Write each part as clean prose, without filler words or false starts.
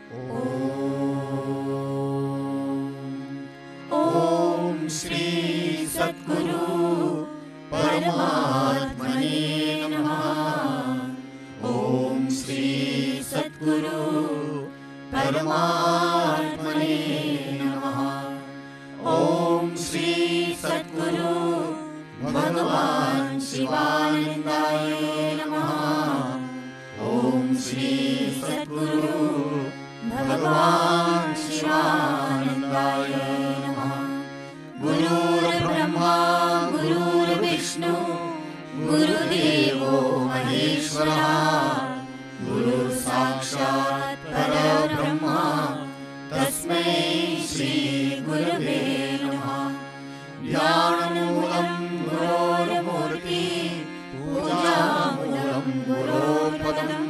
ओम श्री सद्गुरु परमात्मने नमः। ओम श्री सद्गुरु परमात्मने नमः। ओम श्री सद्गुरु भगवान शिवानंदाय नमः। ओम श्री सद्गुरु भगवान शिवानंदाय नमः। गुरुर्ब्रह्मा गुरुर्विष्णु गुरुदेवो महेश्वरः। गुरु साक्षात् परब्रह्म तस्मै श्री गुरवे नमः। ध्यानमूलं गुरोर्मूर्ति पूजामूलं गुरोर्पदम्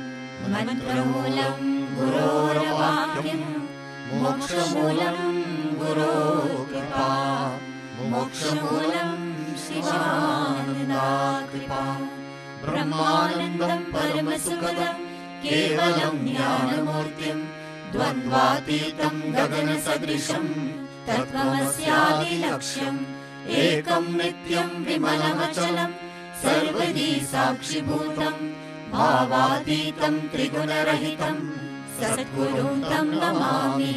मंत्रमूलं गुरोर्वाक्यं मोक्षमूलं गुरोर्कृपा। मोक्षमूलं शिवानन्दाकृपा। ब्रह्मानन्दं परमसुखदं केवलं ज्ञानमूर्तिं द्वन्द्वातीतं गगनसदृशं तत्त्वमस्यादिलक्ष्यम् एकं नित्यं विमलमचलं सर्वदी साक्षिभूतं भावातीतं त्रिगुणरहितं सद्गुरुं तं नमामि।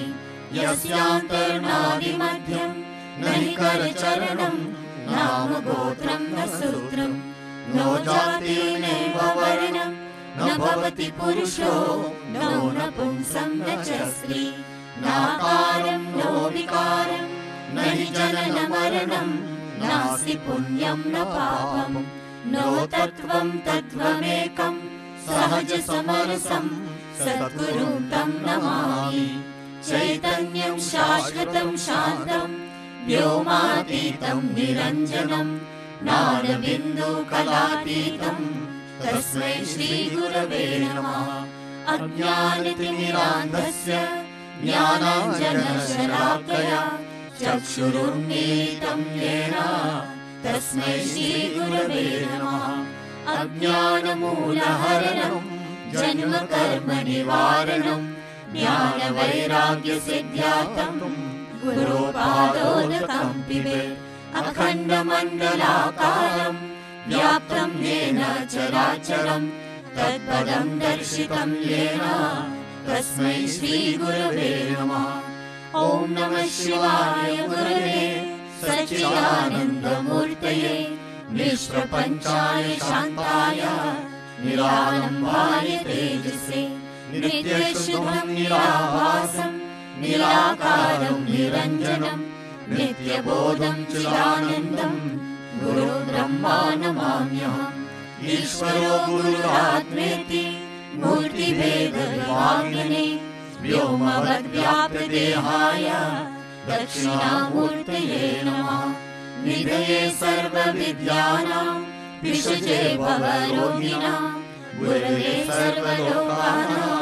यस्यान्तर्नादिमध्यं न हि करचरणं नाम गोत्रं न सूत्रं नो जातिर्नैव वर्णं न भवति पुरुषो नो नपुंसं न च स्त्री नाकारं नो विकारं न हि जननमरणं नास्ति पुण्यं न पापं नो तत्त्वं तत्त्वमेकं सहजसमरसं सद्गुरुं तं नमामि। चैतन्यं शाश्वतं शान्तं व्योमातीतं निरञ्जनं नादबिन्दुकलातीतं तस्मै श्रीगुरवे नमः। अज्ञानतिमिरान्धस्य ज्ञानाञ्जनशलाकया चक्षुरुन्मीलितं येन तस्मै श्रीगुरवे नमः। अज्ञानमूलहरणं जन्मकर्मनिवारणं ज्ञानवैराग्यसिद्ध्यार्थं गुरुपादोदकं पिबेत्। अखण्डमण्डलाकारं व्याप्तं येन चराचरं तत्पदं दर्शितं येन तस्मै श्रीगुरवे नमः। ॐ नमः शिवाय गुरवे सच्चिदानन्दमूर्तये निष्प्रपञ्चाय शान्ताय निरालम्बाय तेजसे नित्यशुद्धं निराभासं निराकारं निरञ्जनं नित्यबोधं चिदानन्दं गुरुब्रह्मा नमाम्यहम्। ईश्वरो गुरुरात्मेति मूर्तिभेदविभागिने व्योमवद्व्याप्तदेहाय दक्षिणामूर्तये नमः। निधये सर्वविद्यानां विषजे भवरोगिणां गुरवे सर्वलोकानां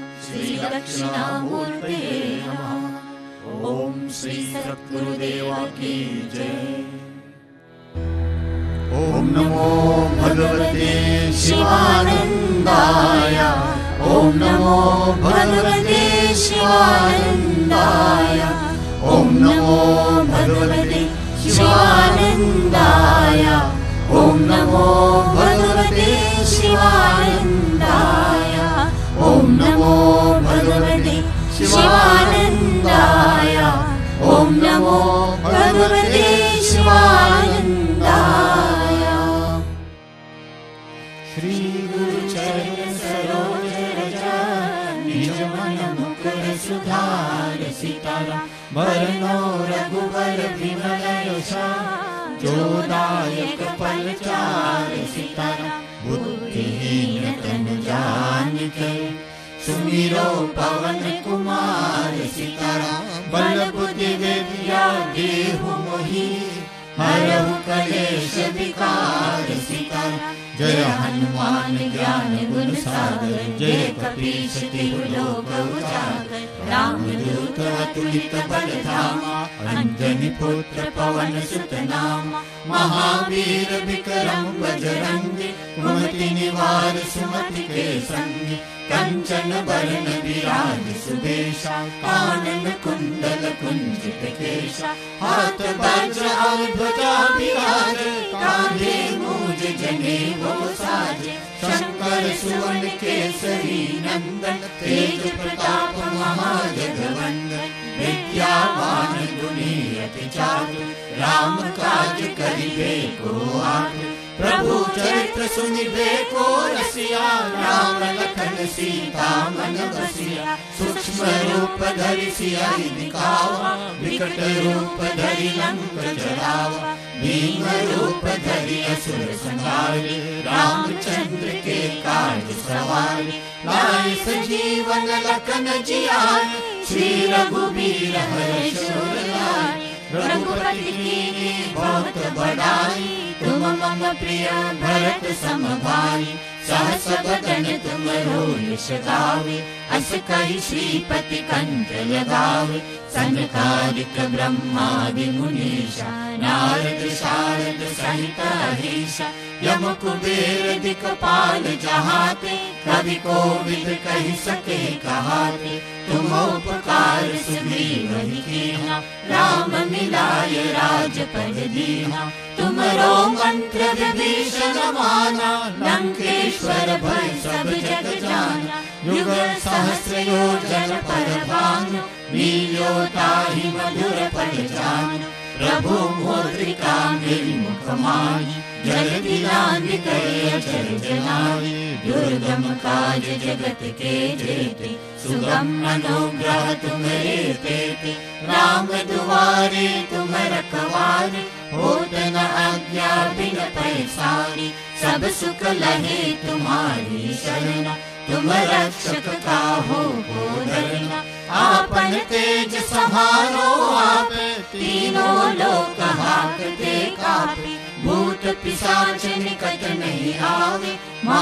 श्रीदक्षिणामूर्तये नमः। ओम श्री सद्गुरुदेव की जय। ओम नमो भगवते शिवानंदाय। ओम नमो भगवते शिवानंदाय। ओम नमो भगवते शिवानंदाय। ओम नमो भगवते शिवानंदाय। ओम नमो भगवते शिवानंदाय। ओम नमो भगवते शिवानंदाय। श्री गुरु चरण सरोज रज निज मन मुकुर सुधार सितारा वरनो रघुवर विमल यशा जोदायक फलचार सितारा बुद्धिहीन तनु जानिके सुमिरो पवन कुमार सितारा बल बुद्धि विद्या देहु मोहि हरहु कलेश विकार सितारा जय हनुमान ज्ञान गुण सागर जय कपीश तिहु लोक उजागर रामदूत अतुलित बल धामा अंजनी पुत्र पवन सुत नामा महावीर विक्रम बजरंगी कुमति निवार सुमति के संगी कंचन बरन विराज सुबेशा, कानन कुंडल कुंजित केशा, हाथ वज्र और ध्वजा विराजे, कांधे मूज जनेऊ साजे, शंकर सुवन केसरी नंदन, तेज प्रताप महाजगवंदन, विद्यावान गुणी अति चातुर, राम काज करिबे को आतुर, प्रभु चरित्र सुनिबे को रसिया, राम लखन सीता मन बसिया, सूक्ष्म रूप धरि सियाहि दिखावा, विकट रूप धरि लंक जरावा, भीम रूप धरि असुर संहारे, रामचंद्र के काज सवारे, लाए सजीवन लखन जियाए, श्री रघुबीर हर्ष उर लाए, रघुपति कीन्ही बहुत बड़ाई, तुम मम प्रिय भरत सम भाई, सहस बदन तुमरो यश गावे, अस कहि श्रीपति कंठ लगावे, सनकादिक ब्रह्मादि मुनीषा, नारद शारद सहित अहीशा, यम कुबेर दिक्पाल जहाते, कवि कोविद कहि सके कहाते, तुम उपकार सुग्रीव कीन्हा, राम मिलाय राजपद दीन्हा, तुमरो मंत्र विभीषण माना, लंकेश्वर भय सब जग जाना, युग सहस्र योजन पर भानु, लील्यो ताहि मधुर फल जानु, प्रभु मुद्रिका मेरी मुख माही, जल्दी लांघ करे अचर जनाई, दुर्गम काज जगत के जेते, सुगम अनुग्रह तुम्हारे तेते, राम दुआरे तुम रखवारे, होत न आज्ञा बिन पैसारी, सब सुख लहे तुम्हारी शरण, तुम रक्षक काहू को डरना, आपन तेज समारो आप, तीनों लोक हाकते कापे, भूत पिशाच निकट नहीं आवे,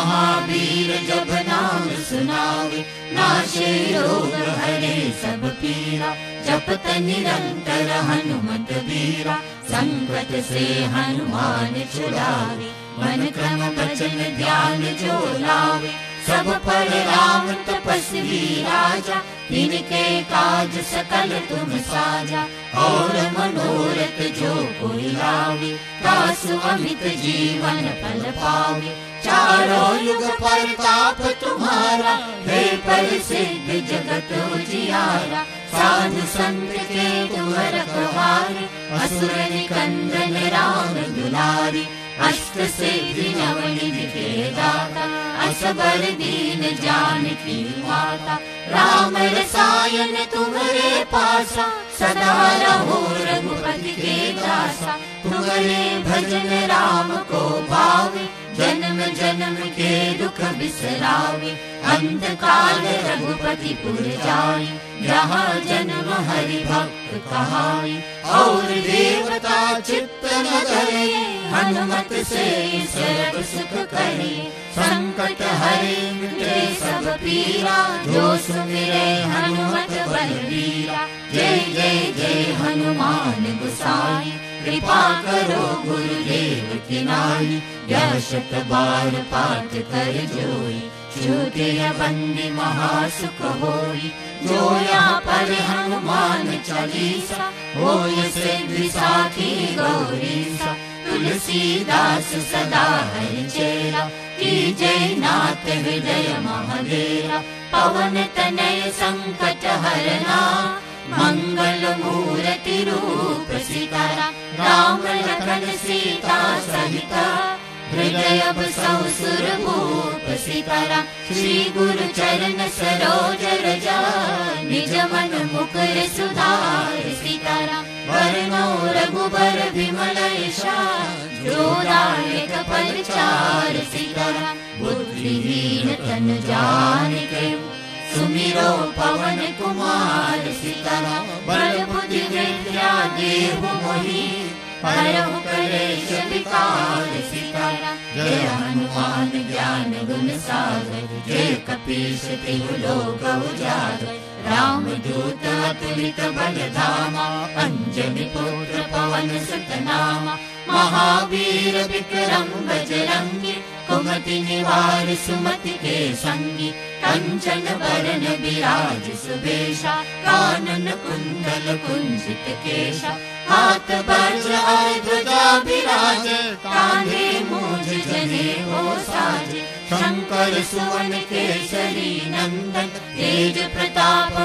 महावीर जब नाम सुनावे, नाशे रोग हरे सब पीरा, जपत निरंतर हनुमत वीरा, संकट से हनुमान छुड़ावे, मन क्रम वचन ध्यान जो लावे, सब पर राम तपस्वी राजा, तिनके काज सकल तुम साजा, और मनोरथ जो कोई लावे, तासु अमित जीवन फल पावे, चारों युग परताप तुम्हारा, हे प्रसिद्ध जगत उजियारा, साधु संत के तुम रखवारे, असुर निकंदन राम दुलारी, अष्ट सिद्धि नवनिधि के दाता, असबर दीन जानकी माता, राम रसायन तुम्हारे पासा, सदा रहो रघुपति के दासा, तुम्हारे भजन राम को भावे, जन्म जन्म के दुख बिसरावे, अंत काल रघुपति पुर जाई, जहाँ जन्म हरि भक्त कहाई, और देवता चित्त न धरे, हनुमत से सर्व सुख करे, संकट हरे मिटे सब पीरा, जो सुमिरे हनुमत बलवीरा, जय जय जय हनुमान गोसाई, कृपा करो गुरुदेव की नाई, यह शत बार पाठ कर जोई, छूटे बंदी महासुख होई, जो यहाँ पर हनुमान चालीसा, होय सिद्धि साखी गौरीसा, तुलसीदास सदा हरि चेरा, की जय नाथ हृदय महादेवा, पवन तनय संकट हरना, मंगल मूर्ति रूप सीतारा, राम लखन सीता सहिता, हृदय बसौ सुर भूप सीतारा, श्री गुरु चरण सरोज रजा, निज मन मुकुर सुधार सीतारा, वरनौ रघुबर विमल यशा, जोदायक परिचार सीतारा, बुद्धिहीन तन जानिके, सुमिरो पवन कुमार सीतारा, बल बुद्धि विद्या देहु मोहि, हरहु कलेश विकार सीतारा, जय हनुमान ज्ञान गुण सागर, जय कपीश तिहु लोक उजागर, राम दूत अतुलित बल धामा, अंजनी पुत्र पवन सुत नामा, महावीर विक्रम बजरंगी, कुमति सुमति निवार सुमति के संगी, कंचन बरन बिराज सुबेशा, कानन कुंडल कुंजित केशा, हाथ वज्र और ध्वजा बिराज, कांधे मूंज जनेऊ साजे, शंकर सुवन केसरी नंदन, तेज प्रताप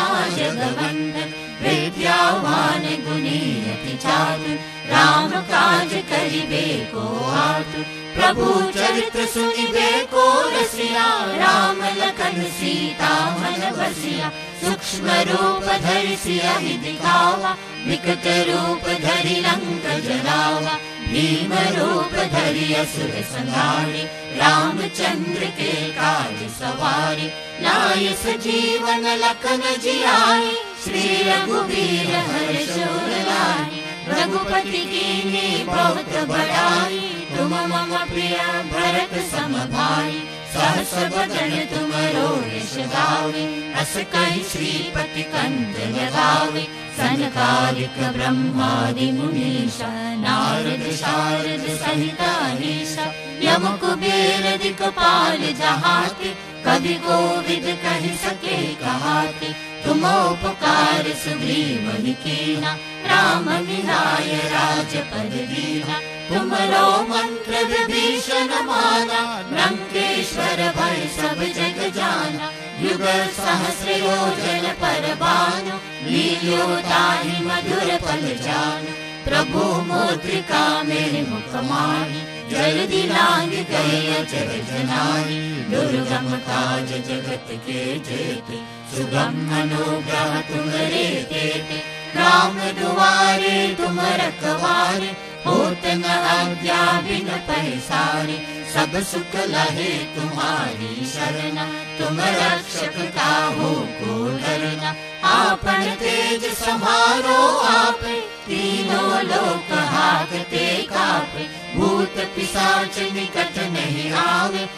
महाजगवंदन, विद्यावान गुणी अति चातुर, राम काज करिबे को आतुर, प्रभु चरित्र सुनिबे को रसिया, राम लखन सीता मन बसिया, सूक्ष्म रूप धरि सियहि दिखावा, विकट रूप धरि लंक जलावा, भीम रूप धरि असुर संहारे, रामचंद्र के काज सवारे, लाए सजीवन लखन जियाए, श्री रघुवीर हर्ष उर लाए, रघुपति कीन्ही बहुत बड़ाई, तुम मम प्रिय भरत सम भाई, सहस बदन तुमरो यश गावे, अस कहि श्रीपति कंठ लगावे, सनकादिक ब्रह्मादि मुनीषा, नारद शारद सहित अहीशा, यम कुबेर दिक्पाल जहाते, कवि कोविद कहि सके कहाते, तुम उपकार सुग्रीव ही कीना, राम मिलाय राजपद दीना, तुमरो मंत्र विभीषण माना, लंकेश्वर भय सब जग जाना, युग सहस्र योजन पर भानु, लील्यो ताहि मधुर फल जानु, प्रभु मुद्रिका मेरे मुख माही, जल्दी लांग गए अचर जनानी, दुर्गम काज जगत के जेते, सुगम अनुग्रह तुम्हारे तेते, राम दुआरे तुम रखवारे, होत न आज्ञा बिन पैसारे, सब सुख लहे तुम्हारी शरण, तुम रक्षक काहू को डरना, आपन तेज समारो आपे, तीनों लोक हाकते कापे, भूत पिशाच निकट नहीं आवे,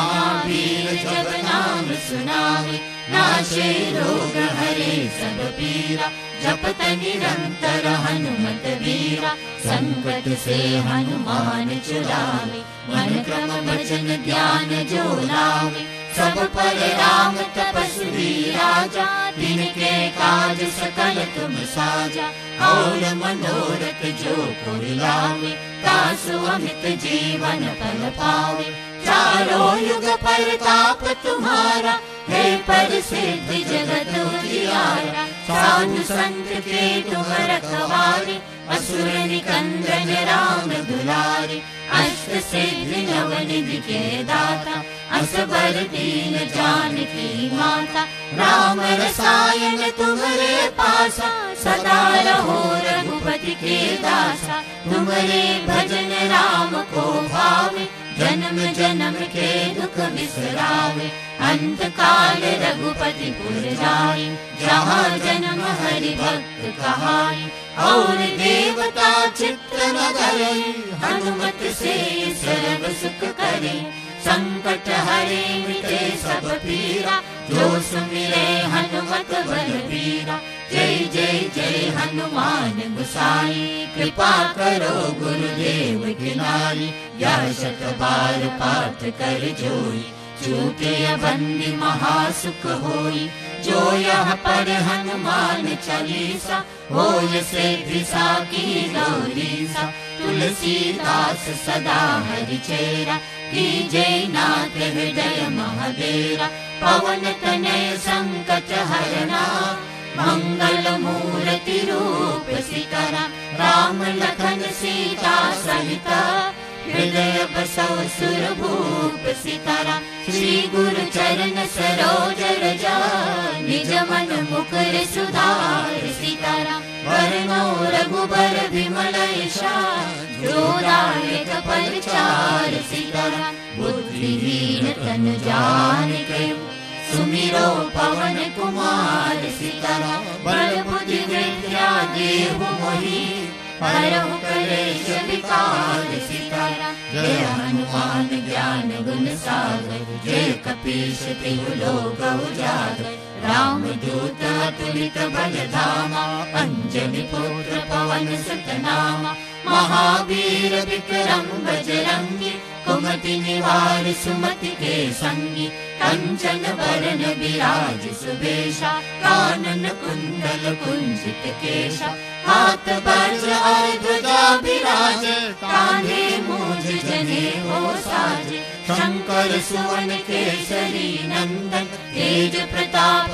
महावीर जब नाम सुनावे, नाशे रोग हरे सब पीरा, जपत निरंतर हनुमत वीरा, संकट से हनुमान छुड़ावे, मन क्रम वचन ध्यान जो लावे, सब पर राम तपस्वी राजा, तिनके काज सकल तुम साजा, और मनोरथ जो कोई लावे, तासु अमित जीवन फल पावे, चारों युग परताप तुम्हारा, हे प्रसिद्ध जगत उजियारा, साधु संत के तुम रखवारे, असुर निकंदन राम दुलारे, अष्ट सिद्धि नवनिधि के दाता, असबर दीन जानकी माता, राम रसायन तुम्हारे पासा, सदा रहो रघुपति के दासा, तुम्हारे भजन राम को भावे, जन्म जन्म के दुख बिसरावे, अंत काल रघुपति पुर जाई, जहाँ जन्म हरि भक्त कहाई, और देवता चित्त न धरे, हनुमत से सर्व सुख करे, संकट हरे मिटे सब पीरा, जो सुमिरे हनुमत बलबीरा, जय जय जय हनुमान गोसाई, कृपा करो गुरुदेव की नाई, यह शत बार पाठ कर जोई, छूटे बंदी महासुख होई, जो यह पर हनुमान चालीसा, होय सिद्धि साकी गौरीसा, तुलसीदास सदा हरि चेरा, कीजे नाथ हृदय महादेरा, पवन तनय संकट हरना, मंगल मूर्ति रूप सीतारा, राम लखन सीता सहिता, हृदय बसव सुरभूप सीतारा, श्री गुरु चरण सरोज रजा, निज मन मुकुर सुधार सीतारा, वरनौ रघुबर विमल यशा, जोदायक परिचार सीतारा, बुद्धिहीन तन जानिके, सुमिरो पवन कुमार सीतारा, बल बुद्धि विद्या देहु मोहि, हरहु कलेश विकार सीतारा, जय हनुमान ज्ञान गुण सागर, जय कपीश तिहु लोक उजागर, राम दूत अतुलित बल धामा, अंजनी पुत्र पवन सुत नामा, महावीर विक्रम बजरंगी, कुमति निवार सुमति के संगी, कंचन बरन बिराज सुबेशा, कानन कुंडल कुंजित केशा, हाथ वज्र और ध्वजा बिराजे, कांधे मूंज जनेऊ साजे, शंकर सुवन केसरी नंदन, तेज प्रताप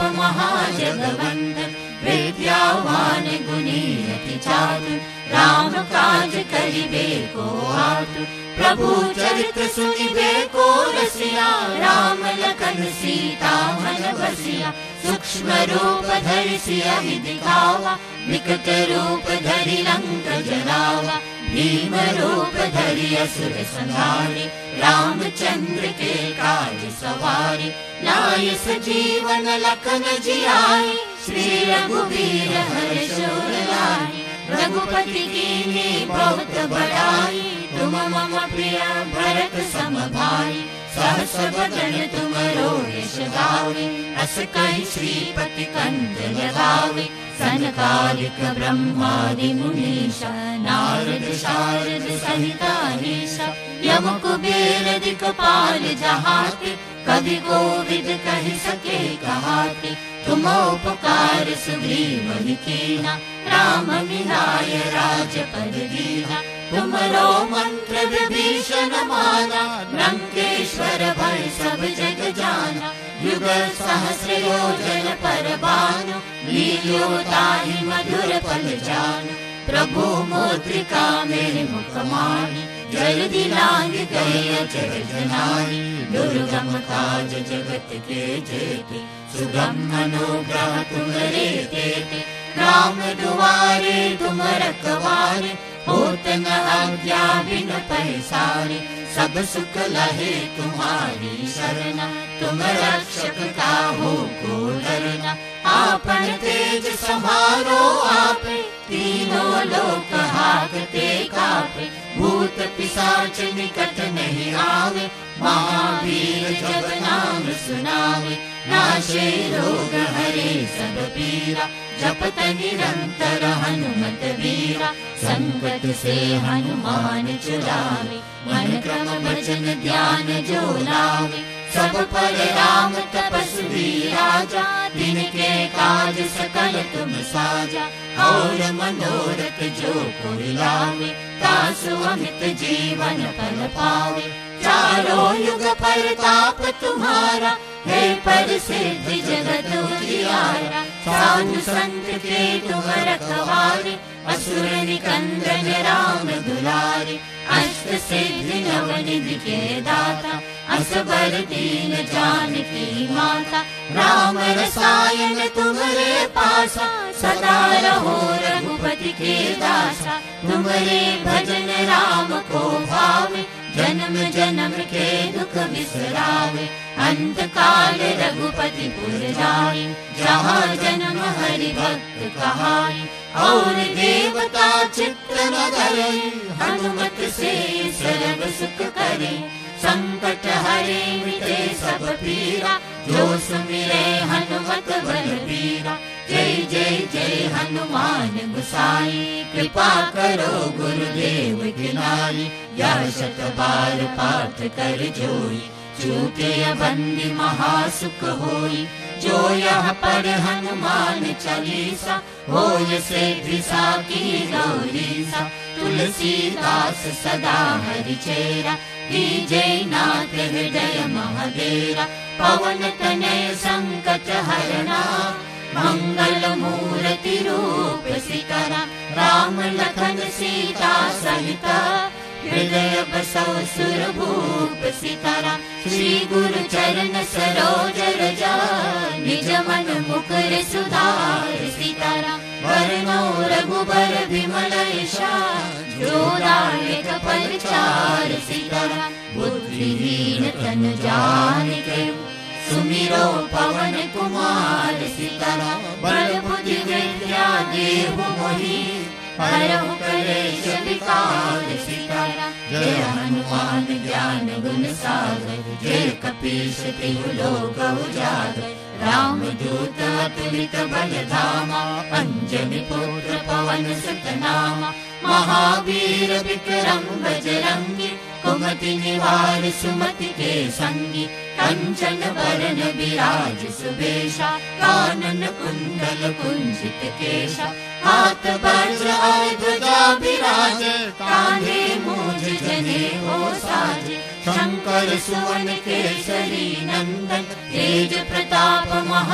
महाजगवंदन, विद्यावान गुणी अति चातुर, राम काज करिबे को आतुर, प्रभु चरित्र सुनिबे को रसिया, राम लखन सीता मन बसिया, सूक्ष्म रूप धरि सियहि दिखावा, विकट रूप धरि लंक जलावा, भीम रूप धरि असुर संहारे, रामचंद्र के काज सवारे, लाय सजीवन लखन जियाए, श्री रघुवीर हर्ष उर लाए, रघुपति कीन्ही बहुत बड़ाई, तुम मम प्रिय भरत सम भाई, सहस बदन तुमरो यश गावे, अस कहि श्रीपति कंठ लगावे, सनकादिक ब्रह्मादि मुनीषा, नारद शारद सहित अहीशा, यम कुबेर दिक्पाल जहाते, कवि कोविद कहि सके कहाते, तुम उपकार सुग्रीव कीना, राम मिलाय राजपद दीना, तुमरो मंत्र विभीषण माना, लंकेश्वर भय सब जग जाना, युग सहस्र योजन पर भानु, लील्यो ताहि मधुर फल जानु, प्रभु मुद्रिका मेरे मुख माहि, जल्दी लांग गए अचरज नाहि, दुर्गम काज जगत के जेते, सुगम अनुग्रह तुम्हारे तेते, राम दुआरे तुम रखवारे, होत न आज्ञा बिन पैसारे, सब सुख लहे तुम्हारी शरणा, तुम रक्षक काहू को डरना, आपन तेज समारो आपे, तीनों लोक हाकते कापे, भूत पिशाच निकट नहीं आवे, महावीर जब नाम सुनावे, नाशे रोग हरे सब पीरा, जपत निरंतर हनुमत वीरा, संकट से हनुमान छुड़ावे, मन क्रम वचन ध्यान जो लावे, सब पर राम तपस्वी राजा, तिनके काज सकल तुम साजा, और मनोरथ जो कोई लावे, तासु अमित जीवन फल पावे, चारों युग परताप तुम्हारा, हे प्रसिद्ध जगत उजियारा, साधु संत के तुम रखवारे, असुर निकंदन राम दुलारे, अष्ट सिद्धि नवनिधि के दाता, असबर दीन जानकी माता, राम रसायन तुम्हारे पासा, सदा रहो रघुपति के दासा, तुम्हारे भजन राम को भावे, जन्म जन्म के दुख बिसरावे, अंत काल रघुपति पुर जाए, जहाँ जन्म हरि भक्त कहाए, और देवता चित्त न धरे, हनुमत से सर्व सुख करे, संकट हरे मिटे सब पीरा, जो सुमिरे हनुमत बलबीरा, जय जय जय हनुमान गोसाई, कृपा करो गुरुदेव की नाई, यह शत बार पाठ कर जोई, चूके बंदी महासुख होई, जो यह पढ़ हनुमान चालीसा, होय सिद्धि साकी गौरीसा, तुलसीदास सदा हरि चेरा, जय नाथ हृदय महादेरा, पवन तनय संकट हरना, मंगल मूर्ति रूप सिकरा, राम लखन सीता सहिता, हृदय बसौ सुरभूप सितारा, श्री गुरु चरण सरोज रजा, निज मन मुकुर सुधार सितारा, वरनो रघुबर विमल यशा, जोदायक परिचार सितारा, बुद्धिहीन तन जानिके, सुमिरो पवन कुमार सितारा, बल बुद्धि विद्या देहु मोहि, हरहु कलेश विकार सितारा, जय हनुमान ज्ञान गुण सागर, जय कपीश तिहु लोक उजागर, राम दूत अतुलित बल धामा, अंजनी पुत्र पवन सुत नामा, महावीर विक्रम बजरंगी, कुमति निवार सुमति के संगी, कंचन बरन बिराज सुबेशा, कानन कुंडल कुंजित केशा, हाथ वज्र और ध्वजा बिराज, कांधे मूंज जने हो साजे, शंकर सुवन केसरी नंदन, तेज प्रताप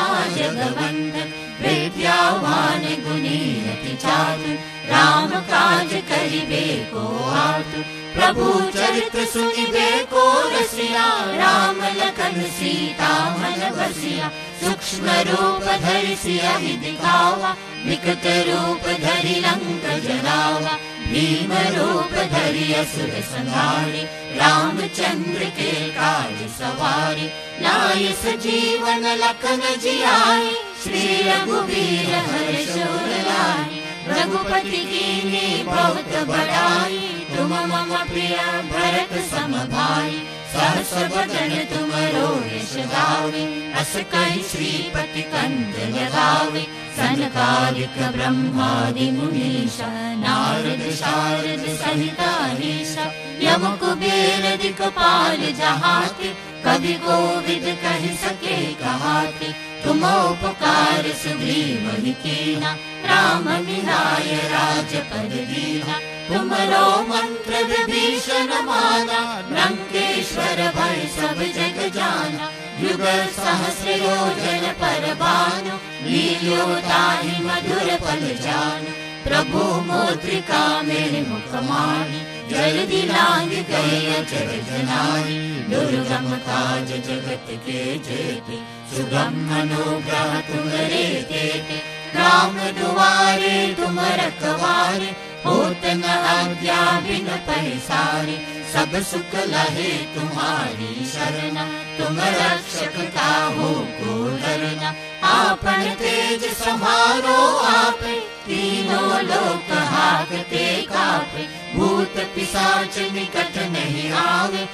महाजगवंदन, विद्यावान गुणी अति चातुर, राम काज करिबे को आतुर, प्रभु चरित्र सुनिबे को रसिया, राम लखन सीता मन बसिया, सूक्ष्म रूप धरि सियहि दिखावा, विकट रूप धरि लंक जरावा, भीम रूप धरि असुर संहारे, रामचंद्र के काज सवारे, लाए सजीवन लखन जियाए, श्री रघुवीर हर्ष उर लाए, रघुपति कीन्ही बहुत बड़ाई, तुम मम प्रिय भरत सम भाई, सहस बदन तुमरो यश गावे, अस कहि श्रीपति कंठ लगावे, सनकादिक ब्रह्मादि मुनीषा, नारद शारद सहित अहीशा, यम कुबेर दिक्पाल जहाते, कवि कोविद कहि सके कहाते, तुम उपकार सुग्रीव कीना, राम मिलाय राजपद दीना, तुमरो मंत्र विभीषण माना, लंकेश्वर भय सब जग जाना, युग सहस्र योजन पर भानु, लील्यो ताहि मधुर फल जानु, प्रभु मुद्रिका मेरे मुख माहि, जल्दी लांग गए अचरज नाहि, दुर्गम काज जगत के जेते, सुगम अनुग्रह तुम्हारे तेते, राम दुआरे तुम रखवारे, होत न आज्ञा बिन पैसारे, सब सुख लहे तुम्हारी शरणा, तुम रक्षक काहू को डरना, आपन तेज समारो आपे, तीनों लोक हाकते कापे, भूत पिशाच निकट नहीं आवे,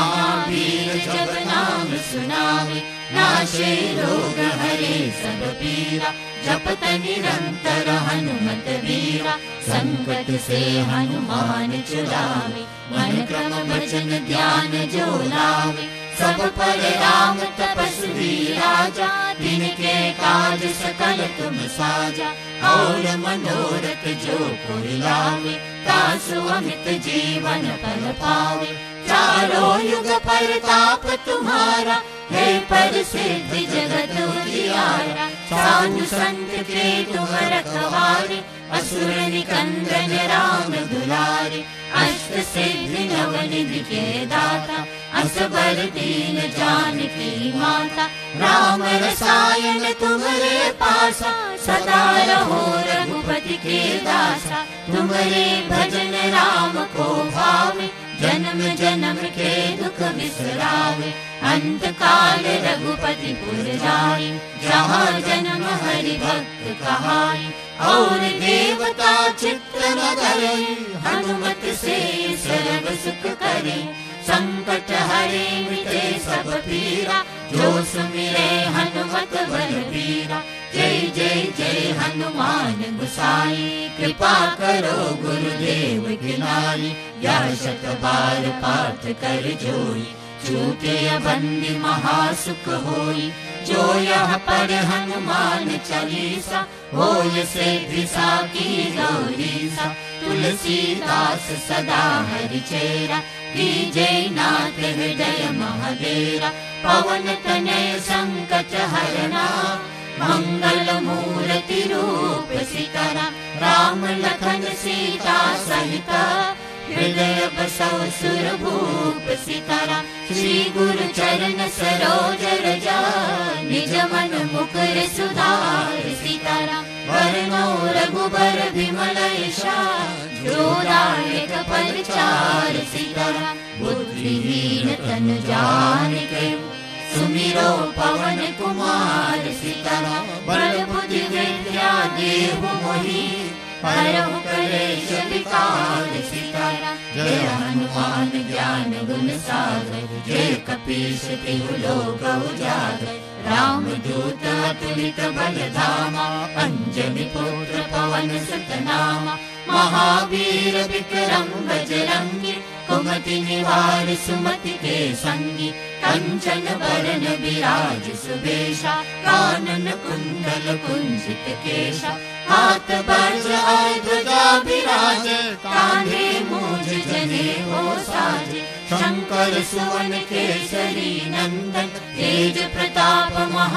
महावीर जब नाम सुनावे, नाशे रोग हरे सब पीरा, जपत निरंतर हनुमत वीरा, संकट से हनुमान छुड़ावे, मन क्रम वचन ध्यान जो लावे, सब पर राम तपस्वी राजा, तिनके काज सकल तुम साजा, और मनोरथ जो कोई लावे, तासु अमित जीवन फल पावे, चारों युग परताप तुम्हारा, है प्रसिद्ध जगत उजियारा, साधु संत के तुम रखवारे, असुर निकंदन राम दुलारे, अष्ट सिद्धि नवनिधि के दाता, असबर दीन जानकी माता, राम रसायन तुम्हारे पासा, सदा रहो रघुपति के दासा, तुम्हारे भजन राम को भावे, जन्म जन्म के दुख बिसरावे, अंत काल रघुपति पुर जाई, जहाँ जन्म हरि भक्त कहाई, और देवता चित्त न धरे, हनुमत से सर्व सुख करे, संकट हरे मिटे सब पीरा, जो सुमिरे हनुमत बलबीरा, जय जय जय हनुमान गोसाई, कृपा करो गुरुदेव की नाई, या शत बार पाठ कर जोई, छूटे बंदी महासुख होई, जो यह पढ़ हनुमान चालीसा, होय सिद्धि साकी गौरीसा, तुलसीदास सदा हरि चेरा, जय नाथ हृदय महादेरा, पवन तनय संकट हरना, मंगल मूर्ति रूप सीताराम, राम लखन सीता सहित, हृदय बसौ सुरभूप सीताराम, श्री गुरु चरण सरोज रजा, निज मन मुकुर सुधार सीताराम, वरनौ रघुबर विमल यशा, जोदायक परिचार सीताराम, बुद्धिहीन तनु जानिके, सुमिरो पवन कुमार सीताराम, बल बुद्धि विद्या देहु मोहि, हरहु कलेश विकार सीताराम, जय हनुमान ज्ञान गुण सागर, जय कपीश तिहु लोक उजागर, रामदूत अतुलित बलधामा, अंजनी पुत्र पवन सुत नामा, महावीर विक्रम बजरंगी, कुमति निवार सुमति के संगी, कंचन बरन विराज सुबेशा, कानन कुंडल कुंजित केशा, हाथ वज्र और ध्वजा विराजे, कांधे मूंज जनेऊ साजे, शंकर सुवन केसरी नंदन, तेज प्रताप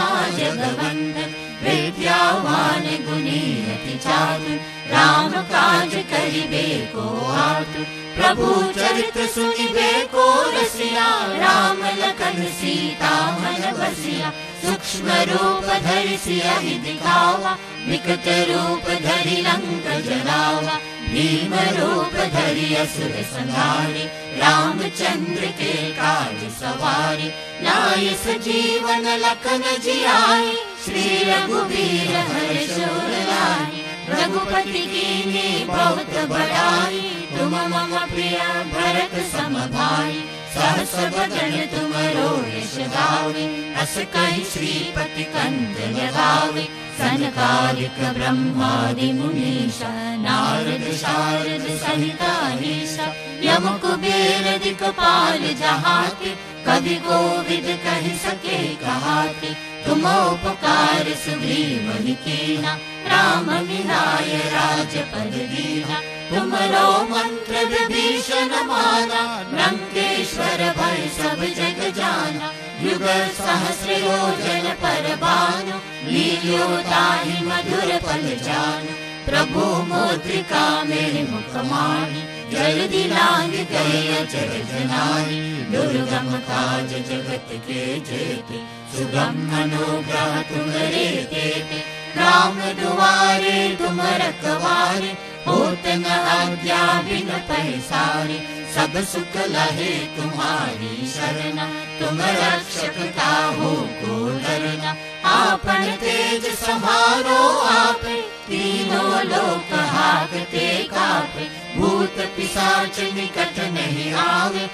महाजगवंदन, विद्यावान गुणी अति चातुर, राम काज करिबे को आतुर, प्रभु चरित्र सुनिबे को रसिया, राम लखन सीता मन बसिया, सूक्ष्म रूप धरि सियहि दिखावा, विकट रूप धरि लंक जलावा, भीम रूप धरि असुर संहारे, रामचंद्र के काज सवारे, लाए सजीवन लखन जियाए, श्री रघुवीर हर्ष उर लाए, रघुपति कीन्ही बहुत बड़ाई, तुम मम प्रिय भरत सम भाई, सहस बदन तुमरो यश गावे, अस कहि श्रीपति कंठ लगावे, सनकादिक ब्रह्मादि मुनीषा, नारद शारद सहित अहीसा, यम कुबेर दिक्पाल जहाते, कवि कोविद कहि सके कहाते, तुम उपकार सुग्रीव कीना, राम मिलाय राजपद दीना, तुमरो मंत्र विभीषण माना, लंकेश्वर भय सब जग जाना, युग सहस्र योजन पर भानु, लील्यो ताहि मधुर फल जानु, प्रभु मुद्रिका मेरे मुख माहि, जल्दी लांग गए अचरज नाहि, दुर्गम काज जगत के जेते, सुगम अनुग्रह तुम्हारे देते, राम दुआरे तुम रखवारे, होत न आज्ञा बिन पैसारे, सब सुख लहे तुम्हारी शरणा, तुम रक्षक काहू को डरना, आपन तेज समारो आपे, तीनों लोक हाकते कापे, भूत पिशाच निकट नहीं आवे,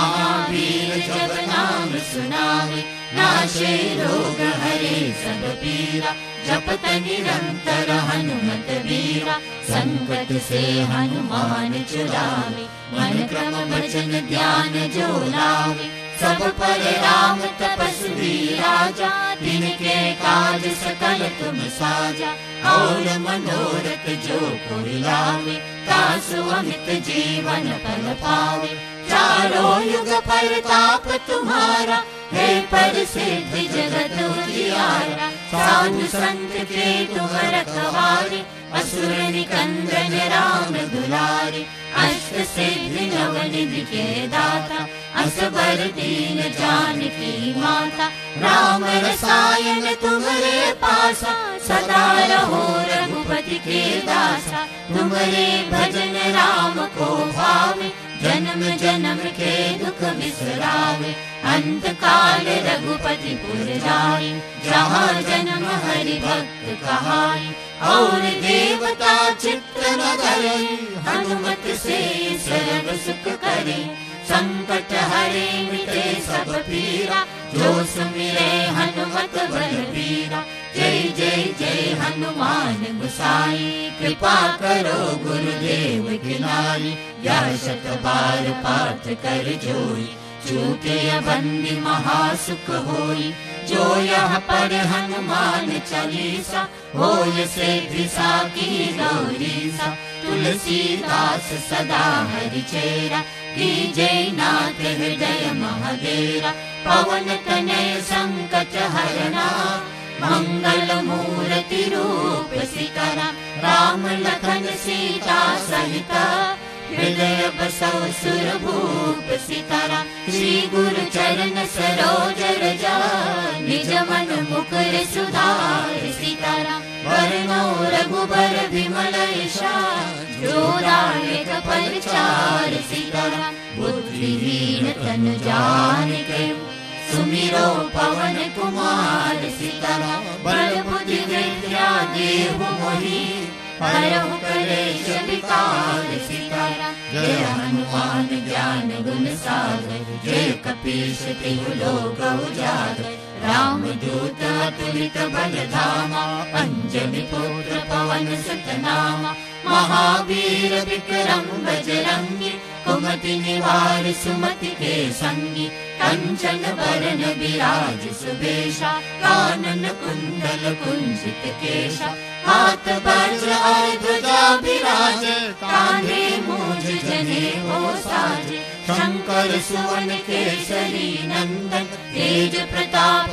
महावीर जब नाम सुनावे, नाशे रोग हरे सब पीरा, जपत निरंतर हनुमत वीरा, संकट से हनुमान छुड़ावे, मन क्रम वचन ध्यान जो लावे, सब पर राम तपस्वी राजा, तिनके काज सकल तुम साजा, और मनोरथ जो कोई लावे, तासु अमित जीवन फल पावे, चारों युग परताप तुम्हारा, है प्रसिद्ध जगत उजियारा, साधु संत के तुम रखवारे, असुर निकंदन राम दुलारे, अष्ट सिद्धि नवनिधि के दाता, असबर दीन जानकी माता, राम रसायन तुम्हारे पासा, सदा रहो रघुपति के दासा, तुम्हारे भजन राम को भावे, जन्म जन्म के दुख बिसरावे, अंत काल रघुपति पुर जाए, जहाँ जन्म हरि भक्त कहाए, और देवता चित्त न धरे, हनुमत से सर्व सुख करे, संकट हरे मिटे सब पीरा, जो सुमिरे हनुमत बलबीरा, जय जय जय हनुमान गोसाई, कृपा करो गुरुदेव की नाई, यह शत बार पाठ कर जोई, छूटे बंदी महासुख होई, जो यह पर हनुमान चालीसा, होय सिद्धि साकी गौरीसा, तुलसीदास सदा हरि चेरा, कीजय नाथ हृदय महदेरा, पवन तनय संकट हरना, मंगल मूर्ति रूप सिकरा, राम लखन सीता सहित, हृदय बसौ सुरभूप सितारा, श्री गुरु चरण सरोज रजा, निज मन मुकुर सुधार सितारा, वरनौ रघुबर विमल यशा, जो दायक परिचार सितारा, बुद्धिहीन तनु जानिके, सुमिरो पवन कुमार सितारा, बल बुद्धि विद्या देहु मोहि, हरहु कलेश विकार सितारा, जय हनुमान ज्ञान गुण सागर, जय कपीश तिहु लोक उजागर, रामदूत अतुलित बलधामा अंजनी पुत्र पवन सुत नामा महावीर विक्रम बजरंगी कुमति निवार सुमति के संगी कंचन बरन विराज सुबेशा कानन कुंडल कुंजित केशा हाथ वज्र और ध्वजा विराज कांधे मूंज जनेऊ साज शंकर सुवन केसरी नंदन तेज प्रताप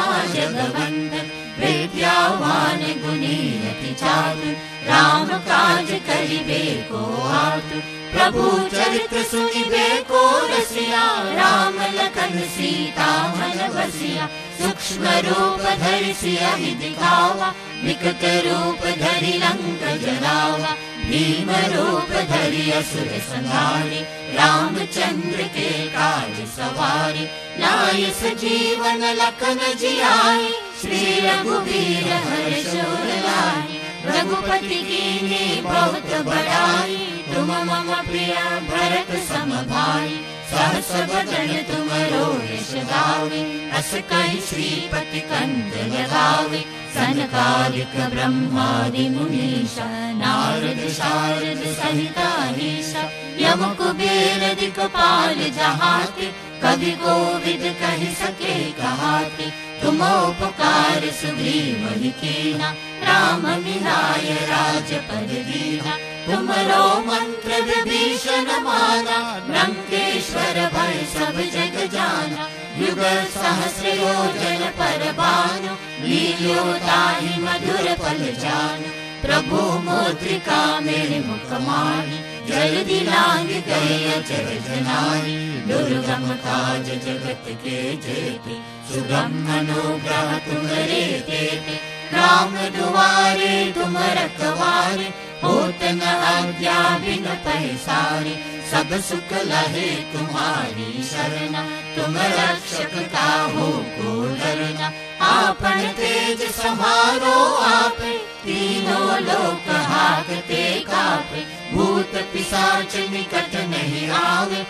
महाजगवंदन विद्यावान गुणी अति चातुर राम काज करिबे को आतुर प्रभु चरित्र सुनिबे को रसिया राम लखन सीता मन बसिया सूक्ष्म रूप धरि सियहि दिखावा विकट रूप धरि लंक जलावा भीम रूप धरि असुर संहारे रामचंद्र के काज सवारे लाय सजीवन लखन जियाए श्री रघुवीर हर्ष उर लाए रघुपति कीन्ही बहुत बड़ाई तुम मम प्रिय भरत सम भाई सहस बदन तुमरो यश गावे अस कहि श्रीपति कंठ लगावे सनकादिक ब्रह्मादि मुनीषा नारद शारद सहित अहीशा यम कुबेर दिक्पाल जहाते कवि कोविद कहि सके कहाते तुम उपकार सुग्रीव ही कीना राम मिलाय राजपद दीना तुमरो मंत्र विभीषण माना लंकेश्वर भय सब जग जाना युग सहस्र योजन पर भानु लील्यो ताहि मधुर फल जानु प्रभु मुद्रिका मेरे मुख माहि जल्दी लांग गए अचरज नाहि दुर्गम काज जगत के जेते सुगम अनुग्रह तुम्हारे तेते राम दुआरे तुम रखवारे होत न आज्ञा बिन पैसारे सब सुख लहे तुम्हारी शरणा तुम रक्षक काहू को डरना आपन तेज समारो आपे तीनों लोक हाकते कापे भूत पिशाच निकट नहीं आवे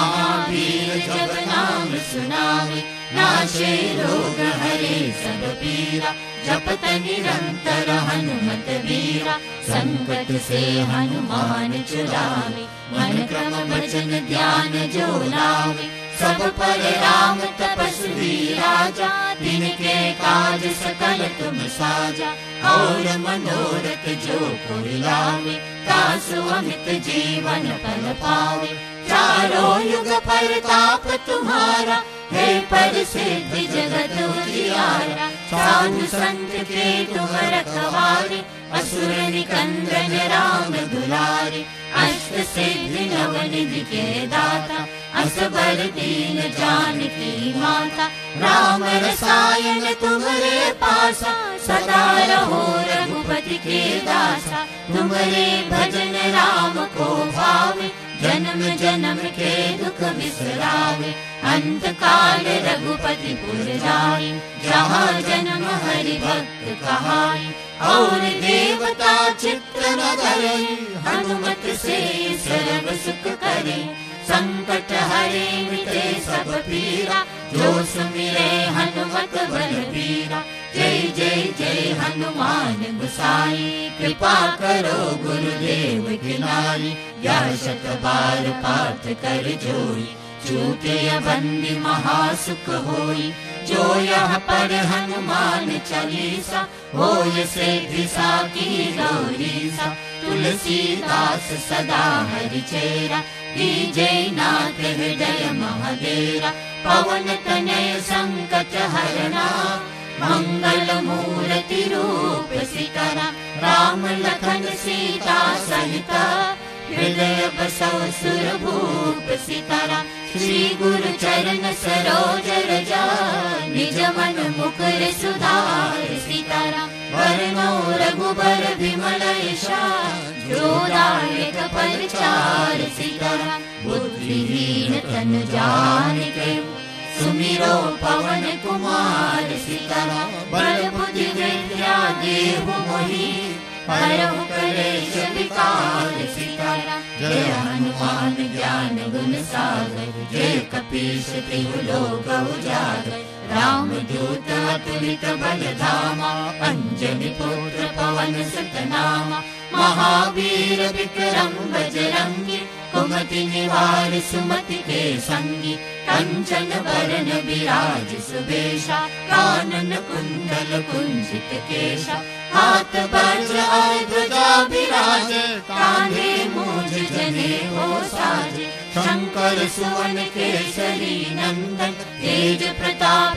महावीर जब नाम सुनावे नाशे रोग हरे सब पीरा जपत निरंतर हनुमत वीरा संकट से हनुमान छुड़ावे मन क्रम वचन ध्यान जो लावे सब पर राम तपस्वी राजा तिनके काज सकल तुम साजा और मनोरथ जो कोई लावे तासु अमित जीवन फल पावे चारों युग परताप तुम्हारा है परिसिद्ध जगत उजियारा साधु संत के तुम रखवारे असुर निकंदन राम दुलारे अष्ट सिद्धि नवनिधि के दाता असबर दीन जानकी माता राम रसायन तुम्हारे पासा सदा रहो रघुपति के दासा तुम्हारे भजन राम को भावे जन्म जन्म के दुख बिसरावे अंत काल रघुपति पुर जाए जहाँ जन्म हरि भक्त कहाए और देवता चित्र न धरे हनुमत से सर्व सुख करे संकट हरे मिटे सब पीरा जो सुमिरे हनुमत बलबीरा जय जय जय हनुमान गोसाई कृपा करो गुरुदेव की नाई या शत बार पाठ कर जोई छूटे बंदी महासुख होई जो यह पढ़ हनुमान चालीसा होय सिद्धि साकी गौरीसा तुलसीदास सदा हरि चेरा जय नाथ हृदय महादेरा पवन तनय संकट हरना मंगल मूर्ति रूप सीतारा राम लखन सीता सहिता हृदय बसव सुरभूप सीतारा श्री गुरु चरण सरोज रजा निज मन मुकुर सुधार सीतारा वरनो रघुबर विमल यशा जोदायक परिचार सीतारा बुद्धिहीन तन जानिके सुमिरो पवन कुमार सीतारा बल बुद्धि विद्या देहु मोहि हरहु कलेश विकार सीतारा जय हनुमान ज्ञान गुण सागर जय कपीश तिहु लोक उजागर रामदूत अतुलित बलधामा अंजनी पुत्र पवन सुत नामा महावीर विक्रम बजरंगी कुमति निवार सुमति के संगी कंचन वरण विराज सुबेशा कानन कुंडल कुंजित केशा हाथ वज्र और ध्वजा विराजे कांधे मूंज जनेऊ साजे शंकर सुवन केसरी नंदन तेज प्रताप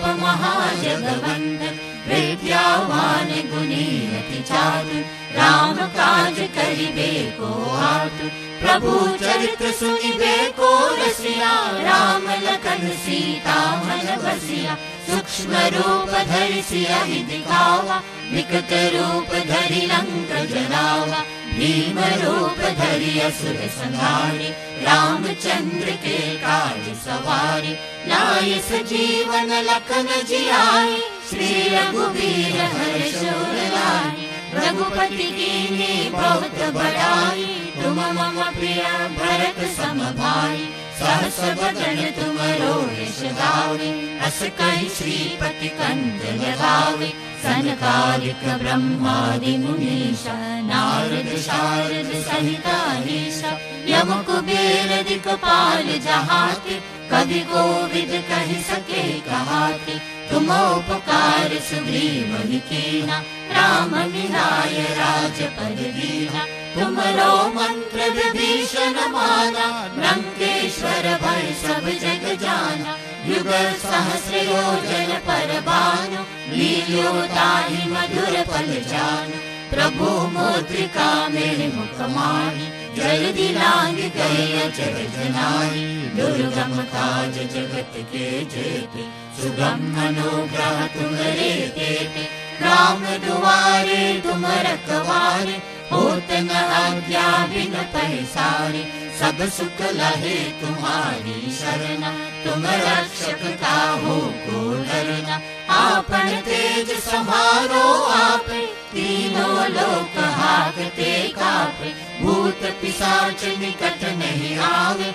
महाजगवंदन विद्यावान गुणी अति चातुर राम काज करिबे को आतुर प्रभु चरित्र सुनिबे को रसिया राम लखन सीता मन बसिया सूक्ष्म रूप धरि सियहि दिखावा विकट रूप धरि लंक जरावा भीम रूप धरि असुर संहारे रामचंद्र के काज सवारे लाए सजीवन लखन जियाए श्री रघुवीर हर्ष उर लाए रघुपति कीन्ही बहुत बड़ाई तुम मम प्रिय भरत सम भाई सहस बदन तुमरो यश गावे अस कहि श्रीपति कंठ लगावे सनकादिक ब्रह्मादि मुनीषा नारद शारद सहित अहीशा यम कुबेर दिक्पाल जहाते कवि कोविद कहि सके कहाते तुम उपकार सुग्रीव ही कीना राम मिलाय राजपद दीना तुमरो मंत्र विभीषण माना लंकेश्वर भय सब जग जाना युग सहस्र योजन पर भानु लील्यो ताहि मधुर पल जानु प्रभु मुद्रिका मेरे मुख माही जल्दी लांग गए अचर जनाई दुर्गम काज जगत के जेते सुगम अनुग्रह तुम्हारे तेते राम दुआरे तुम रखवारे होत न आज्ञा बिन पैसारे सब सुख लहे तुम्हारी शरणा तुम रक्षक काहू को डरना आपन तेज समारो आपे तीनों लोक हाकते कापे भूत पिशाच निकट नहीं आवे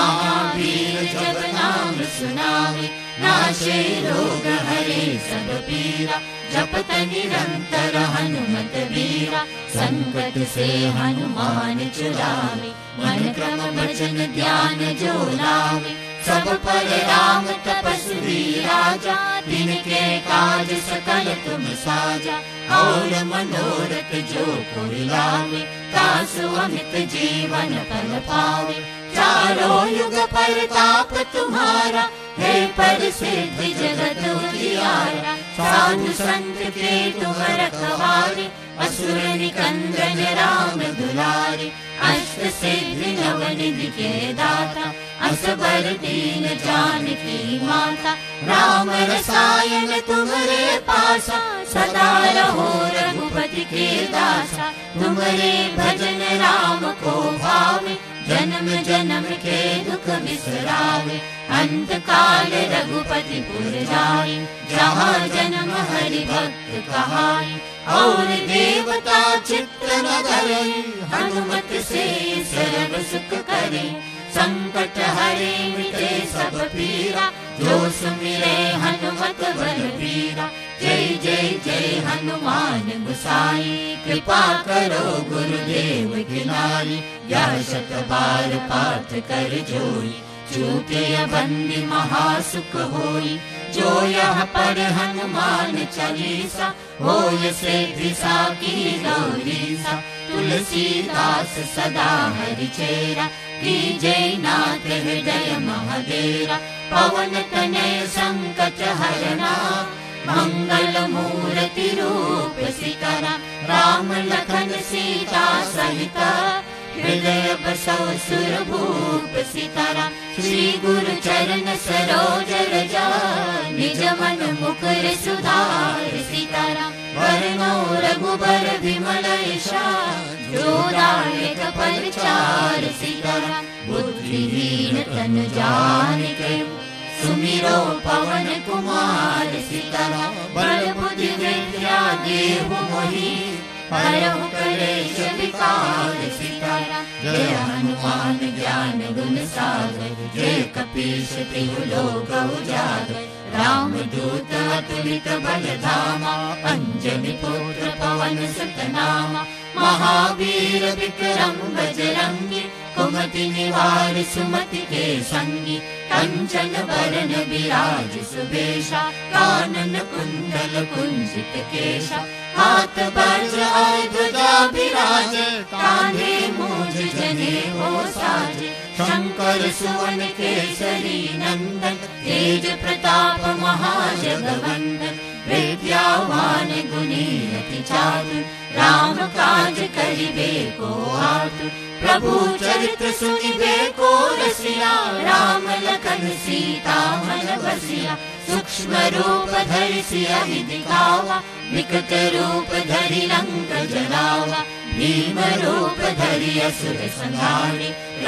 महावीर जब नाम सुनावे नाशे रोग हरे सब पीरा जपत निरंतर हनुमत वीरा संकट से हनुमान छुड़ावे मन क्रम वचन ध्यान जो लावे सब पर राम तपस्वी राजा तिनके काज सकल तुम साजा और मनोरथ जो कोई लावे तासु अमित जीवन फल पावे चारों युग परताप तुम्हारा है प्रसिद्ध जगत उजियारा साधु संत के तुम रखवारे असुर निकंदन राम दुलारे अष्ट सिद्धि नवनिधि के दाता असबर दीन जानकी माता राम रसायन तुम्हारे पासा सदा रहो रघुपति के दासा तुम्हारे भजन राम को भावे जन्म जन्म के दुख बिसरावे अंत काल रघुपति पुर जाए जहाँ जन्म हरि भक्त कहाए और देवता चित्त न धरे हनुमत से सर्व सुख करे संकट हरे मिटे सब पीरा जो सुमिरे हनुमत बलबीरा जय जय जय हनुमान गोसाई कृपा करो गुरुदेव की नाई या शत बार पाठ कर जोई छूटे बंदी महासुख होई जो यह पर हनुमान चालीसा होय से दिशा की गौरीसा तुलसीदास सदा हरि चेरा की जय नाथ हृदय महादेरा पवन तनय संकट हरना मंगल मूर्ति रूप सिकरा राम लखन सीता सहित हृदय बसौ सुरभूप सितारा श्री गुरु चरण सरोज रजा निज मन मुकुर सुधार सितारा वरनौ रघुबर विमल यशा जोदायक परिचार सितारा बुद्धिहीन तन जानिके सुमिरो पवन कुमार सितारा बल बुद्धि विद्या देहु मोहि हरहु कलेश विकार सितारा जय हनुमान ज्ञान गुण सागर जय कपीश तिहु लोक उजागर। रामदूत अतुलित बल धामा, अंजनी पुत्र पवन सुत नामा। महावीर विक्रम बजरंगी, कुमति निवार सुमति के संगी। कंचन बरन विराज सुबेशा, कानन कुंडल कुंजित केशा। हाथ वज्र और ध्वजा विराजे, कांधे मूंज जनेऊ साजे। शंकर सुवन केसरी नंदन, तेज प्रताप महाजगवंदन। विद्यावान गुणी अति चातुर, राम काज करिबे को आतुर। प्रभु चरित्र सुनिबे को रसिया, राम लखन सीता मन बसिया। सूक्ष्म रूप धरि सियहि दिखावा, विकट रूप धरि लंक जलावा। भीम रूप धरि असुर संहारे,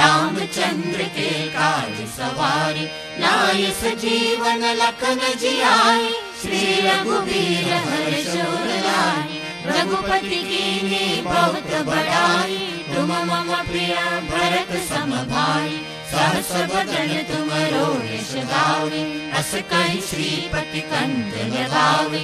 रामचंद्र के काज सवारे। लाए सजीवन लखन जियाए, श्री रघुवीर हर्ष उर लाए। रघुपति कीन्ही बहुत बड़ाई, तुम मम प्रिय भरत सम भाई। सहस बदन तुमरो यश गावे, अस कहि श्रीपति कंठ लगावे।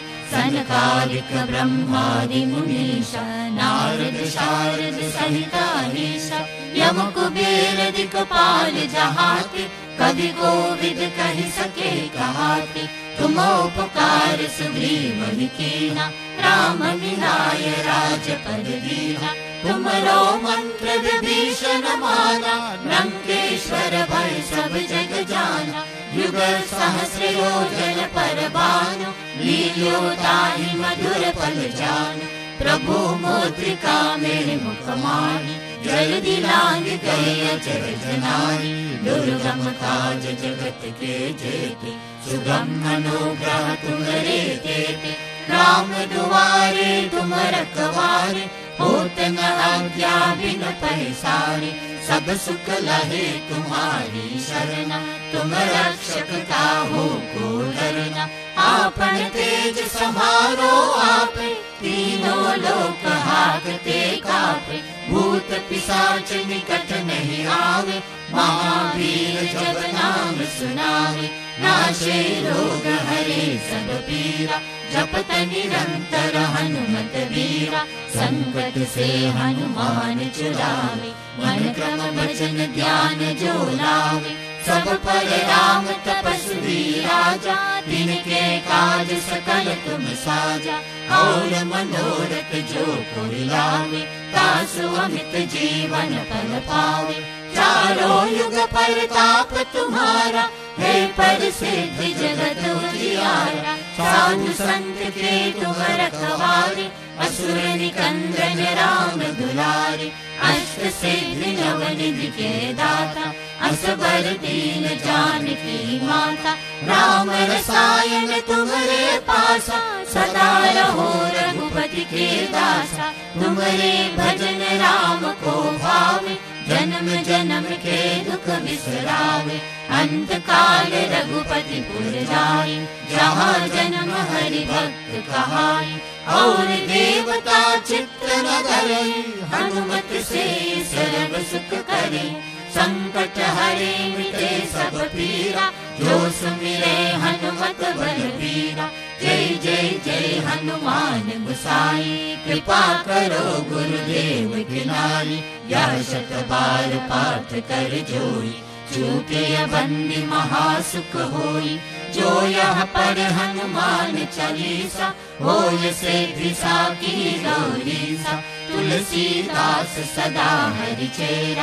सनकादिक ब्रह्मादि मुनीषा, नारद शारद सहित अहीसा। यम कुबेर दिक्पाल जहाते, कवि कोविद कहि सके कहाते। तुम उपकार सुग्रीव कीना, राम मिलाय राजपद दीना। तुमरो मंत्र विभीषण माना, लंकेश्वर भय सब जग जाना। युग सहस्र योजन पर भानु, लील्यो ताहि मधुर फल जानु। प्रभु मुद्रिका मेरे मुख माही, जल्दी लांग गए अचरज नारी। दुर्गम काज जगत के जेते, सुगम अनुग्रह तुम्हारे तेते। राम दुआरे तुम रखवारे, होत न आज्ञा बिन पैसारे। सब सुख लहे तुम्हारी शरणा, तुम रक्षक काहू को डरना। आपन तेज समारो आपे, तीनों लोक हाकते कापे। भूत पिशाच निकट नहीं आवे, महावीर जब नाम सुनावे। नाशे रोग हरे सब पीरा, जपत निरंतर हनुमत वीरा। संकट से हनुमान छुड़ावे, मन क्रम वचन ध्यान जो लावे। सब पर राम तपस्वी राजा, तिनके काज सकल तुम साजा। और मनोरथ जो कोई लावे, तासु अमित जीवन फल पावे। चारों युग परताप तुम्हारा, है प्रसिद्ध जगत उजियारा। साधु संत के तुम रखवारे, असुर निकंदन राम दुलारे। अष्ट सिद्धि नवनिधि के दाता, असबर दीन जानकी माता। राम रसायन तुम्हारे पासा, सदा रहो रघुपति के दासा। तुम्हारे भजन राम को भावे, जन्म जन्म के दुख बिसरावे। अंत काल रघुपति पुर जाई, जहाँ जन्म हरि भक्त कहाई। और देवता चित्त न धरे, हनुमत से सर्व सुख करे। संकट हरे मिटे सब पीरा, जो सुमिरे हनुमत बलबीरा। जय जय जय हनुमान गोसाई, कृपा करो गुरुदेव की नाई। यह शत बार पाठ कर जोई, चूके बंदी महासुख होई। जो यह पर हनुमान चालीसा, होय सिद्धि साकी गौरीसा। तुलसीदास सदा हरि चेरा,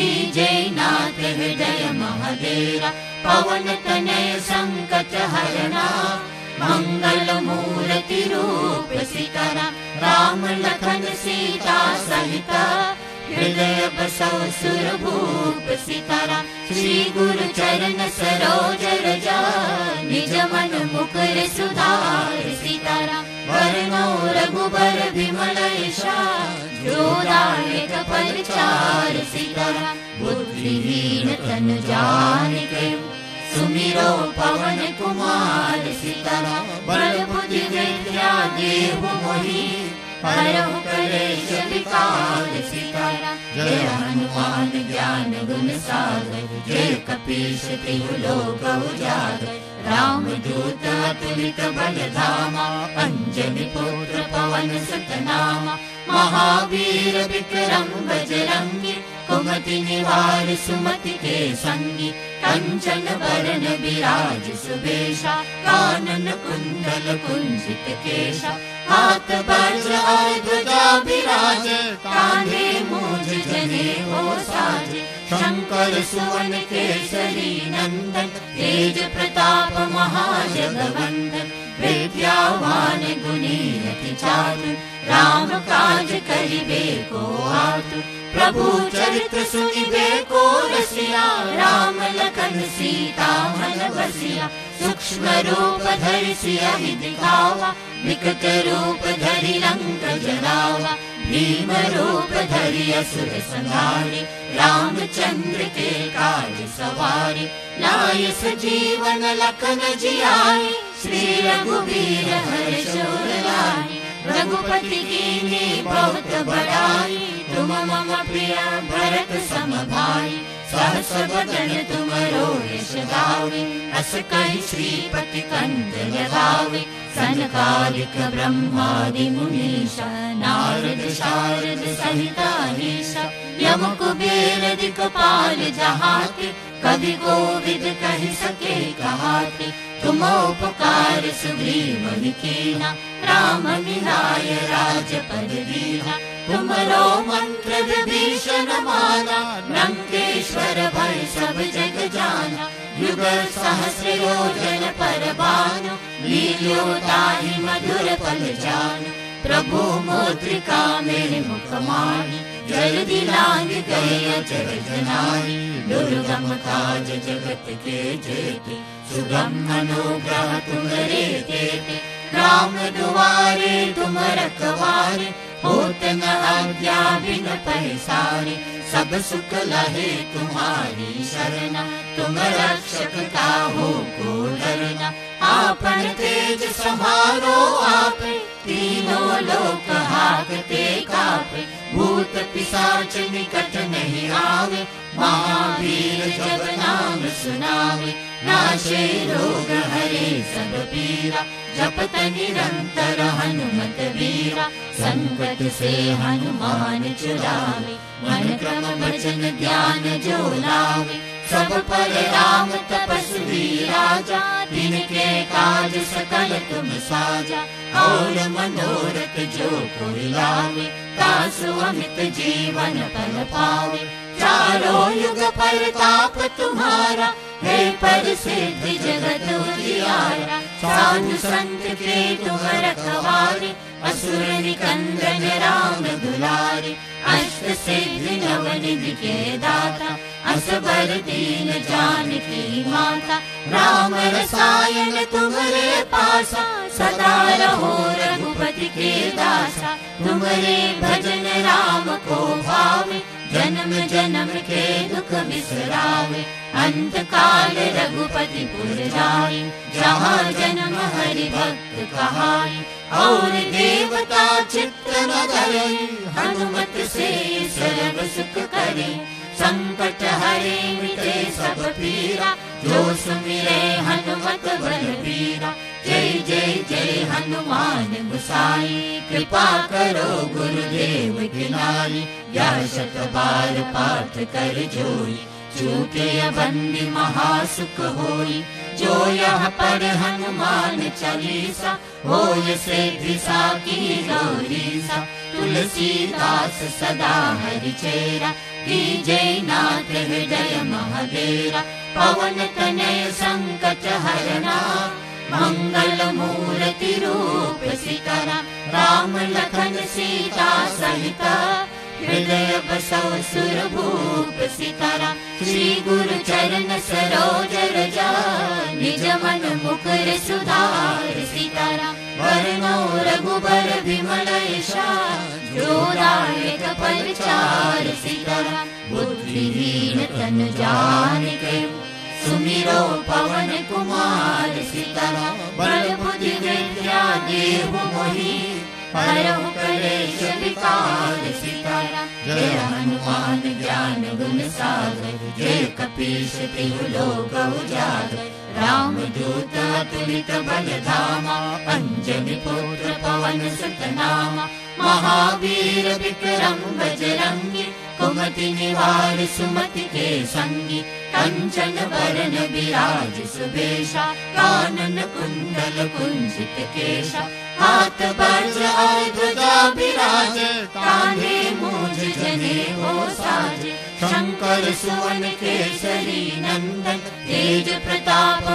जय नाथ हृदय महादेरा। पवन तनय संकट हरना, मंगल मूर्ति रूप सीतारा। राम लखन सीता सहिता, हृदय बसौ सुरभूप सीतारा। श्री गुरु चरण सरोज रजा, निज मन मुकुर सुधार सीतारा। वरनौ रघुबर विमल यशा, जोदायक परिचार सीतारा। बुद्धिहीन तन जानिके, सुमिरो पवन कुमार सीतारा। बल बुद्धि विद्या देहु मोहि, हरहु कलेश विकार सीतारा। जय हनुमान ज्ञान ज्ञान गुण सागर, जय कपीश तिहु लोक उजागर। रामदूत अतुलित बल धामा, अंजनी पुत्र पवन सुत नामा। महावीर विक्रम बजरंगी, कुमति निवार सुमति के संगी। कंचन बरन विराज सुबेशा, कानन कुंडल कुंजित केशा। हाथ वज्र और ध्वजा विराज, कांधे मूंज जनेऊ साज। शंकर सुवन केसरी नंदन, तेज प्रताप महाजगवंदन। विद्यावान गुणी अति चातुर, राम काज करिबे को आतुर। प्रभु चरित्र सुनिबे को रसिया, राम लखन सीता मन बसिया। सूक्ष्म रूप धरि सियहि दिखावा, विकट रूप धरि लंक जलावा। भीम रूप धरि असुर संहारे, रामचंद्र के काज सवारे। लाय सजीवन लखन जियाए, श्री रघुवीर हर्ष उर लाए। रघुपति कीन्ही बहुत बड़ाई, तुम मम प्रिय भरत सम भाई। सहस बदन तुमरो यश गावे, अस कहि श्रीपति कंठ लगावे। सनकादिक ब्रह्मादि मुनीषा, नारद शारद सहित अहीशा। यम कुबेर दिक्पाल जहाते, कवि कोविद कहि सके कहाते। तुम उपकार सुग्रीव कीना, राम मिलाय राजपद दीना। तुमरो मंत्र विभीषण माना, लंकेश्वर भय सब जग जाना। युगल सहस्र योजन पर भानु, लील्यो ताहि मधुर फल जानु। प्रभु मुद्रिका मेरे मुख माहि, जल्दी लांग गए अचरज नाहि। दुर्गम काज जगत के जेते, सुगम अनुग्रह तुम्हरे तेते। राम दुआरे तुम रखवारे, होत न आज्ञा बिन पैसारे। सब सुख लहे तुम्हारी शरणा, तुम रक्षक काहू को डरना। आपन तेज समारो आपे, तीनों लोक हाकते कापे। भूत पिशाच निकट नहीं आवे, महावीर जब नाम सुनावे। नाशे रोग हरे सब पीरा, जपत निरंतर हनुमत वीरा। संकट से हनुमान छुड़ावे, मन क्रम वचन ध्यान जो लावे। सब पर राम तपस्वी राजा, तिनके काज सकल तुम साजा। और मनोरथ जो कोई लावे, तासु अमित जीवन फल पावे। चारों युग परताप तुम्हारा, है प्रसिद्ध जगत उजियारा। साधु संत के तुम रखवारे, असुर निकंदन राम दुलारे। अष्ट सिद्धि नवनिधि के दाता, असबर दीन जानकी माता। राम रसायन तुम्हारे पासा, सदा रहो रघुपति के दासा। तुम्हारे भजन राम को भावे, जन्म जन्म के दुख बिसरावे। अंत काल रघुपति पुर जाई, जहाँ जन्म हरि भक्त कहाई। और देवता चित्त न धरे, हनुमत से सर्व सुख करे। संकट हरे मिटे सब पीरा, जो सुमिरे हनुमत बलबीरा। जय जय जय हनुमान गोसाई, कृपा करो गुरुदेव की नाई। यह शत बार पाठ कर जोई, चूके बंदी महासुख होई। जो यह पढ़ हनुमान चालीसा, होय सिद्धि साकी गौरीसा। तुलसीदास सदा हरि चेरा, कीजय नाथ हृदय महडेरा। पवन तनय संकट हरना, मंगल मूर्ति रूप सीतारा। राम लखन सीता सहिता, हृदय बसौ सुरभूप सीतारा। श्री गुरु चरण सरोज रजा, निज मन मुकुर सुधार सीतारा। वरनौ रघुबर विमल यशा, जो दायक परचार सीतारा। बुद्धिहीन तन जानिके, सुमिरो पवन कुमार सीतारा। बल बुद्धि विद्या देहु मोहि, हरहु कलेश विकार सीतारा। जय हनुमान ज्ञान गुण सागर, कपीश तिहु लोक उजागर, रामदूत अतुलित बल धामा, अंजनी पुत्र पवन सुत नामा। महावीर विक्रम बजरंगी, कुमति निवार सुमति के संगी। कंचन बरन बिराज सुबेशा, कानन कुंडल कुंजित केशा। हाथ वज्र और ध्वजा बिराज, कांधे मूंज जनेऊ साज। शंकर सुवन केसरी नंदन, तेज प्रताप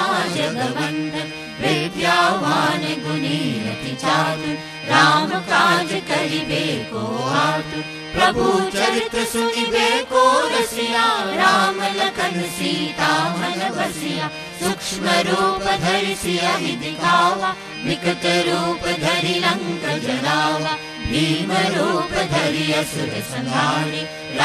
महाजगवंदन। विद्यावान गुणी अति चातुर, राम काज करिबे को आतुर। प्रभु चरित्र सुनिबे को रसिया, राम लखन सीता मन बसिया। सूक्ष्म रूप धरि सियहि दिखावा, विकट रूप धरि लंक जलावा। भीम रूप धरि असुर संहारे,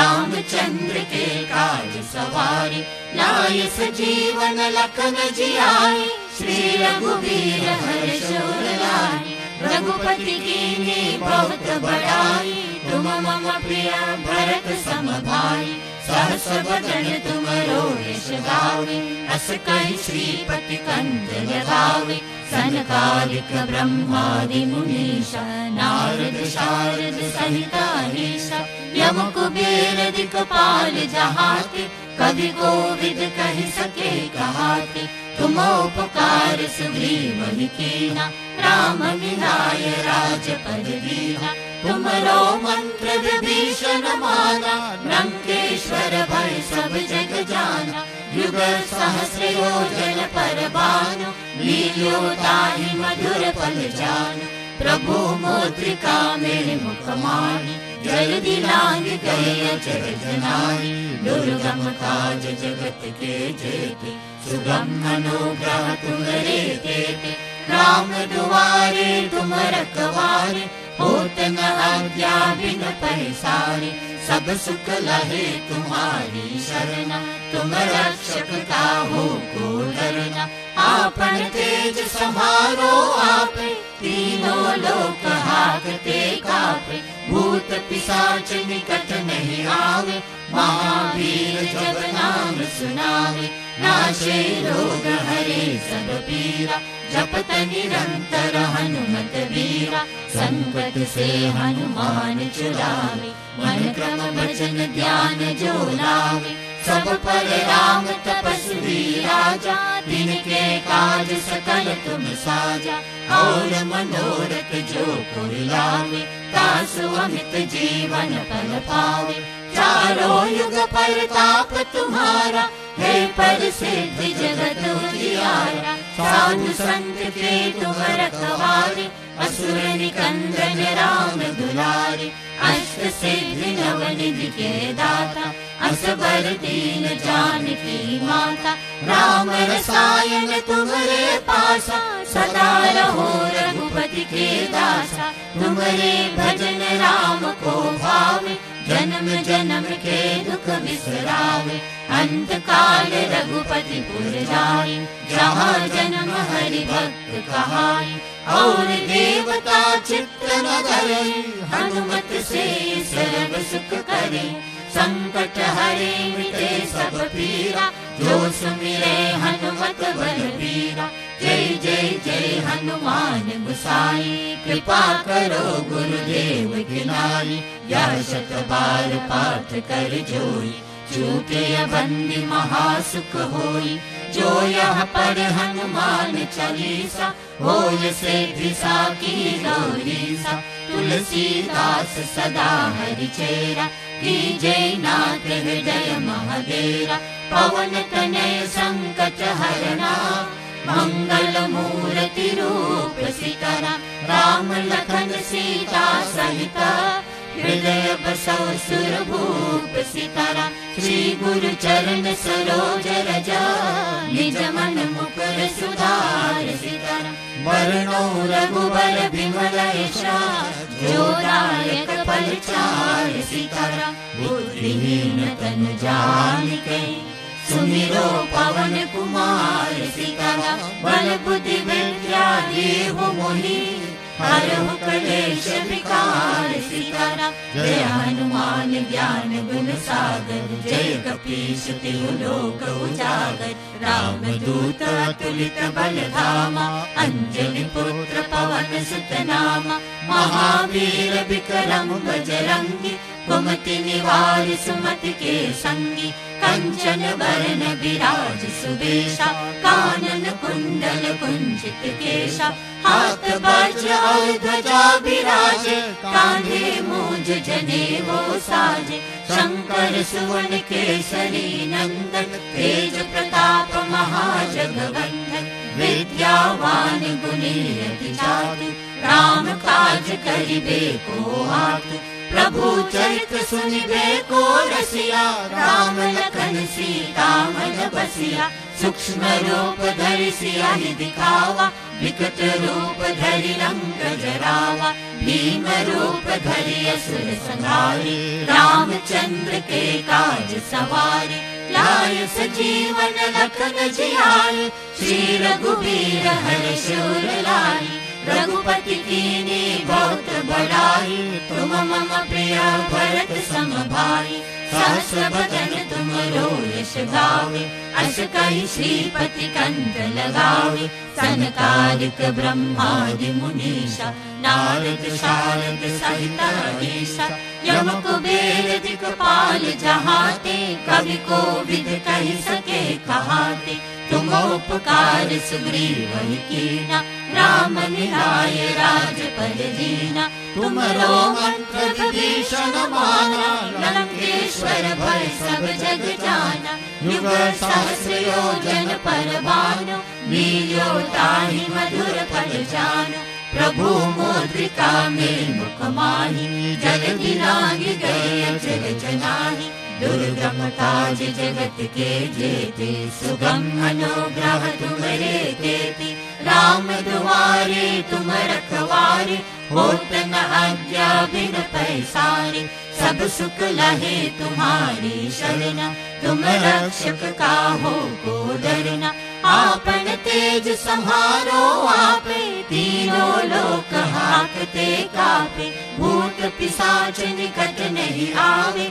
रामचंद्र के काज सवारे। लाय सजीवन लखन जियाए, श्री रघुवीर हर्ष उर लाए। रघुपति कीन्ही बहुत बड़ाई, तुम मम प्रिय भरत सम भाई। सहस बदन तुमरो यश गावे, अस कहि श्रीपति कंठ लगावे। सनकालिक ब्रह्मादि मुनीषा, नारद शारद सहित अहीसा। यम कुबेर दिक्पाल जहाते, कवि कोविद कहि सके कहाते। तुम उपकार सुग्रीव कीना, राम मिलाय राजपद दीना। तुमरो मंत्र विभीषण माना, लंकेश्वर भय सब जग जाना। युग सहस्र योजन पर भानु, लील्यो ताहि मधुर फल जानु। प्रभु मुद्रिका मेरे मुख माहि, जल्दी लांग गए अचरज नाहि। दुर्गम काज जगत के जेते, सुगम अनुग्रह तुम्हारे तेते। राम दुआरे तुम रखवारे, होत न आज्ञा बिन पैसारे। सब सुख लहे तुम्हारी शरणा, तुम रक्षक काहू को डरना। आपन तेज समारो आपे, तीनों लोक हाकते कापे। भूत पिशाच निकट नहीं आवे, महावीर जब नाम सुनावे। नाशे रोग हरे सब पीरा, जपत निरंतर हनुमत वीरा। संकट से हनुमान छुड़ावे, मन क्रम वचन ध्यान जो लावे। सब पर राम तपस्वी राजा, तिनके काज सकल तुम साजा। और मनोरथ जो कोई लावे, तासु अमित जीवन फल पावे। चारों युग परताप तुम्हारा, है प्रसिद्ध जगत उजियारा। साधु संत के तुम रखवारे, असुर निकंदन राम दुलारे। अष्ट सिद्धि नवनिधि के दाता, असबर दीन जानकी माता। राम रसायन तुम्हारे पासा, सदा रहो रघुपति के दासा। तुम्हारे भजन राम को भावे, जन्म जन्म के दुख बिसरावे। अंत काल रघुपति पुर जाई, जहाँ जन्म हरि भक्त कहाई। और देवता चित्त न धरे, हनुमत से सर्व सुख करे। संकट हरे मिटे सब पीरा, जो सुमिरे हनुमत बलबीरा। जय जय जय हनुमान गोसाई, कृपा करो गुरुदेव की नाई। यह शत बार पाठ कर जोई, छूटे बंदी महासुख होई। जो यह पढ़ हनुमान चालीसा, होय सिद्धि साकी गौरीसा। तुलसीदास सदा हरि चेरा, कीजे नाथ हृदय महादेरा। पवन तनय संकट हरना, मंगल मूर्ति रूप सीतारा। राम लखन सीता सहिता, हृदय बसौ सुरभूप सितारा। श्री गुरु चरण सरोज रजा, निज मन मुकुर सुधार सितारा। वर्णो रघुबर बिमल यशा, जो दायक परिचार सितारा। बुद्धिहीन तन जानिके, सुमिरो पवन कुमार सितारा। बल बुद्धि विद्या देहु मोहि, हरहु क्लेश विकार सीताराम। जय हनुमान ज्ञान गुण सागर, जय कपीश तिहु लोक उजागर। राम दूत अतुलित बल धामा, अंजनी पुत्र पवन सुत नामा। महावीर विक्रम बजरंगी, कुमति निवार सुमति के संगी। कंचन बरन विराज सुबेशा, कानन कुंडल कुंचित केशा। हाथ वज्र और ध्वजा विराजे, कांधे मूंज जनेऊ साजे। शंकर सुवन केसरी नंदन, तेज प्रताप महाजगवंदन। विद्यावान गुणी अति चातुर, राम काज करिबे को आतुर। प्रभु चरित्र सुनिबे को रसिया, राम लखन सीता मन बसिया। सूक्ष्म रूप धरि सियाहि दिखावा, विकट रूप धरि लंक जरावा। भीम रूप धरि असुर संहारे, रामचंद्र के काज सवारे। लाय सजीवन लखन जियाए, श्री रघुवीर हर्ष उर लाए। रघुपति कीन्ही बहुत बड़ाई, तुम मम प्रिय भरत सम भाई। सहस्र बदन तुमरो यश गावे, अस कहि श्रीपति कंठ लगावे। सनकादिक ब्रह्मादि मुनीषा, नारद शारद सहित अहीसा। यम कुबेर दिक्पाल जहाते, कवि कोविद कहि सके कहाते। तुम उपकार सुग्रीव ही कीना, राम मिलाय राजपद दीना। तुमरो मंत्र विभीषण माना, लंकेश्वर भय सब जग जाना। युग सहस्र योजन पर भानु, लील्यो ताहि मधुर फल जानु। प्रभु मुद्रिका में मुख माहि, जगति लांघि गए अचर जनाहि। दुर्गम काज जगत के जेते, सुगम अनुग्रह तुम्हरे तेते। राम दुआरे तुम रखवारे, होत न आज्ञा बिन पैसारे। सब सुख लहे तुम्हारी शरण, तुम रक्षक काहू को डरना। आपन तेज सम्हारो आपे, तीनों लोक हाकते कापे। भूत पिशाच निकट नहीं आवे,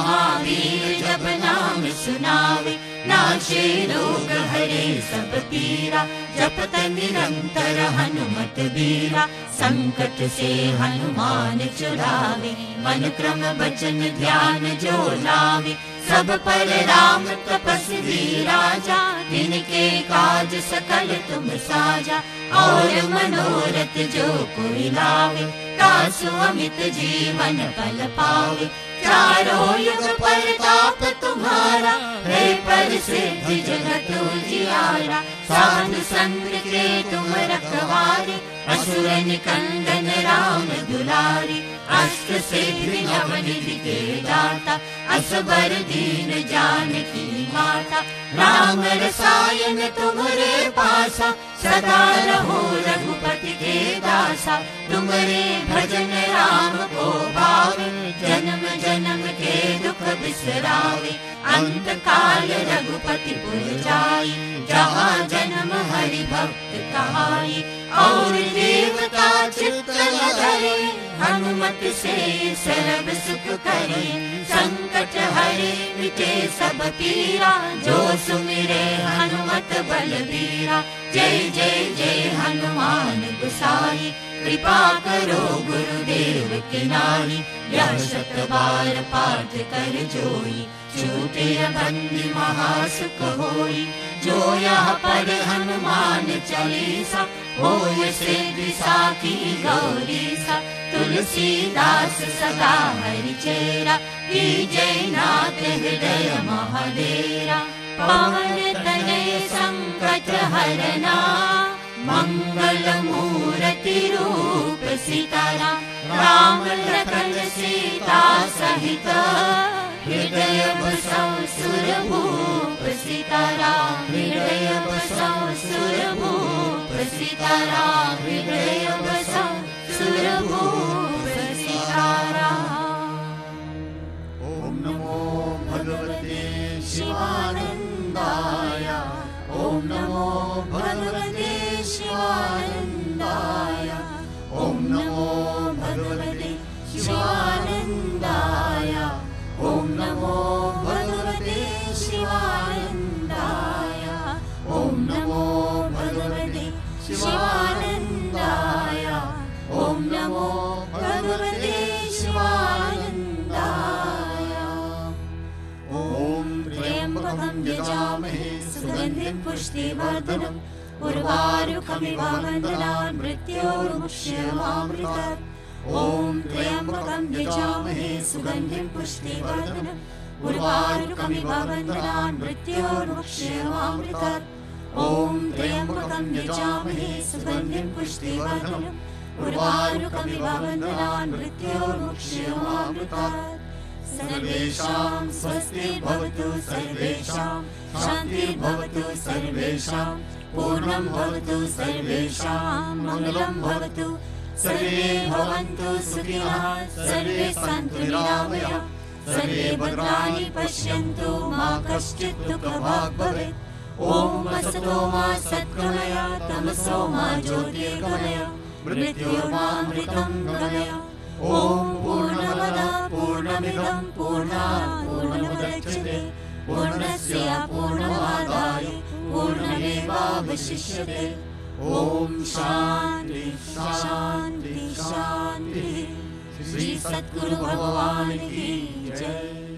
महावीर जब नाम सुनावे। नाशे रोग हरे सब पीरा, जपत निरंतर हनुमत बीरा। संकट से हनुमान छुड़ावे, मन क्रम वचन ध्यान जो लावे। सब पर राम तपस्वी राजा, तिनके काज सकल तुम साजा। और मनोरथ जो कोई लावे, तासु अमित जीवन फल पावे। चारों युग परताप तुम्हारा, है प्रसिद्ध जगत उजियारा। साधु संत के तुम रखवारे, असुर निकंदन राम दुलारे। अष्ट सिद्धि नवनिधि के दाता, असबर दीन जानकी माता। राम रसायन तुम्हारे पासा, सदा रहो रघुपति के दासा। तुम्हारे भजन राम को भावे, जन्म जन्म के दुख बिसरावे। अंत काल रघुपति पुर जाई, जहाँ जन्म हरि भक्त कहाई। और देवता चित्त न धरे, हनुमत से सर्व सुख करे। संकट हरे मिटे सब पीरा, जो सुमिरे हनुमत बलबीरा। जय जय जय हनुमान गोसाई, कृपा करो गुरुदेव की नाई। यह शत बार पाठ कर जोई, छूटे बंदी महासुख होई। जो यह पढ़े हनुमान चालीसा, होय सिद्धि साखी गौरीसा। तुलसीदास सदा हरिचेरा, जय नाथ हृदय महाडेरा। पवन तनय संकट हरना, मंगल मूर्ति रूप सीताराम। राम लखन सीता सहित, हृदय बसौ सुरभूप सीताराम। हृदय बसौ सुरभूप सीताराम। हृदय बसौ सुरभूप सीताराम। ओम नमो भगवते शिवानंदाय। ओम नमो भगवते शिवानंदाय। ओम शिवानन्दाय ॐ नमो भगवते शिवानन्दाय ॐ त्र्यम्बकं यजामहे सुगन्धिं पुष्टिवर्धनम् उर्वारुकमिव बन्धनान् मृत्योर्मुक्ष्यमामृतात् ॐ त्र्यम्बकं यजामहे सुगन्धिं पुष्टिवर्धनम् उर्वारुकमिव बन्धनान् मृत्योर्मुक्ष्यमामृतात् ॐ त्र्यम्बकं यजामहे सुगन्धिं पुष्टिवर्धनम् उर्वारुकमिव बन्धनान् मृत्योर्मुक्ष्यमामृतात् सर्वेषां स्वस्तिर्भवतु सर्वेषां शान्तिर्भवतु सर्वेषां पूर्णं भवतु सर्वेषां मङ्गलं भवतु सर्वे भवन्तु सुखिनः सर्वे सन्तु निरामयाः सर्वे भद्राणि पश्यन्तु मा कश्चित् दुःखभाग् भवेत् ॐ असतो मा सद्गमय तमसो मा ज्योतिर्गमय मृत्योर्मामृतं गमय ॐ पूर्णमदः पूर्णमिदं पूर्णात् पूर्णमुदच्यते पूर्णस्य पूर्णमादाय पूर्णमेवावशिष्यते ॐ शान्ति शान्ति शान्ति श्री सद्गुरु भगवान की जय।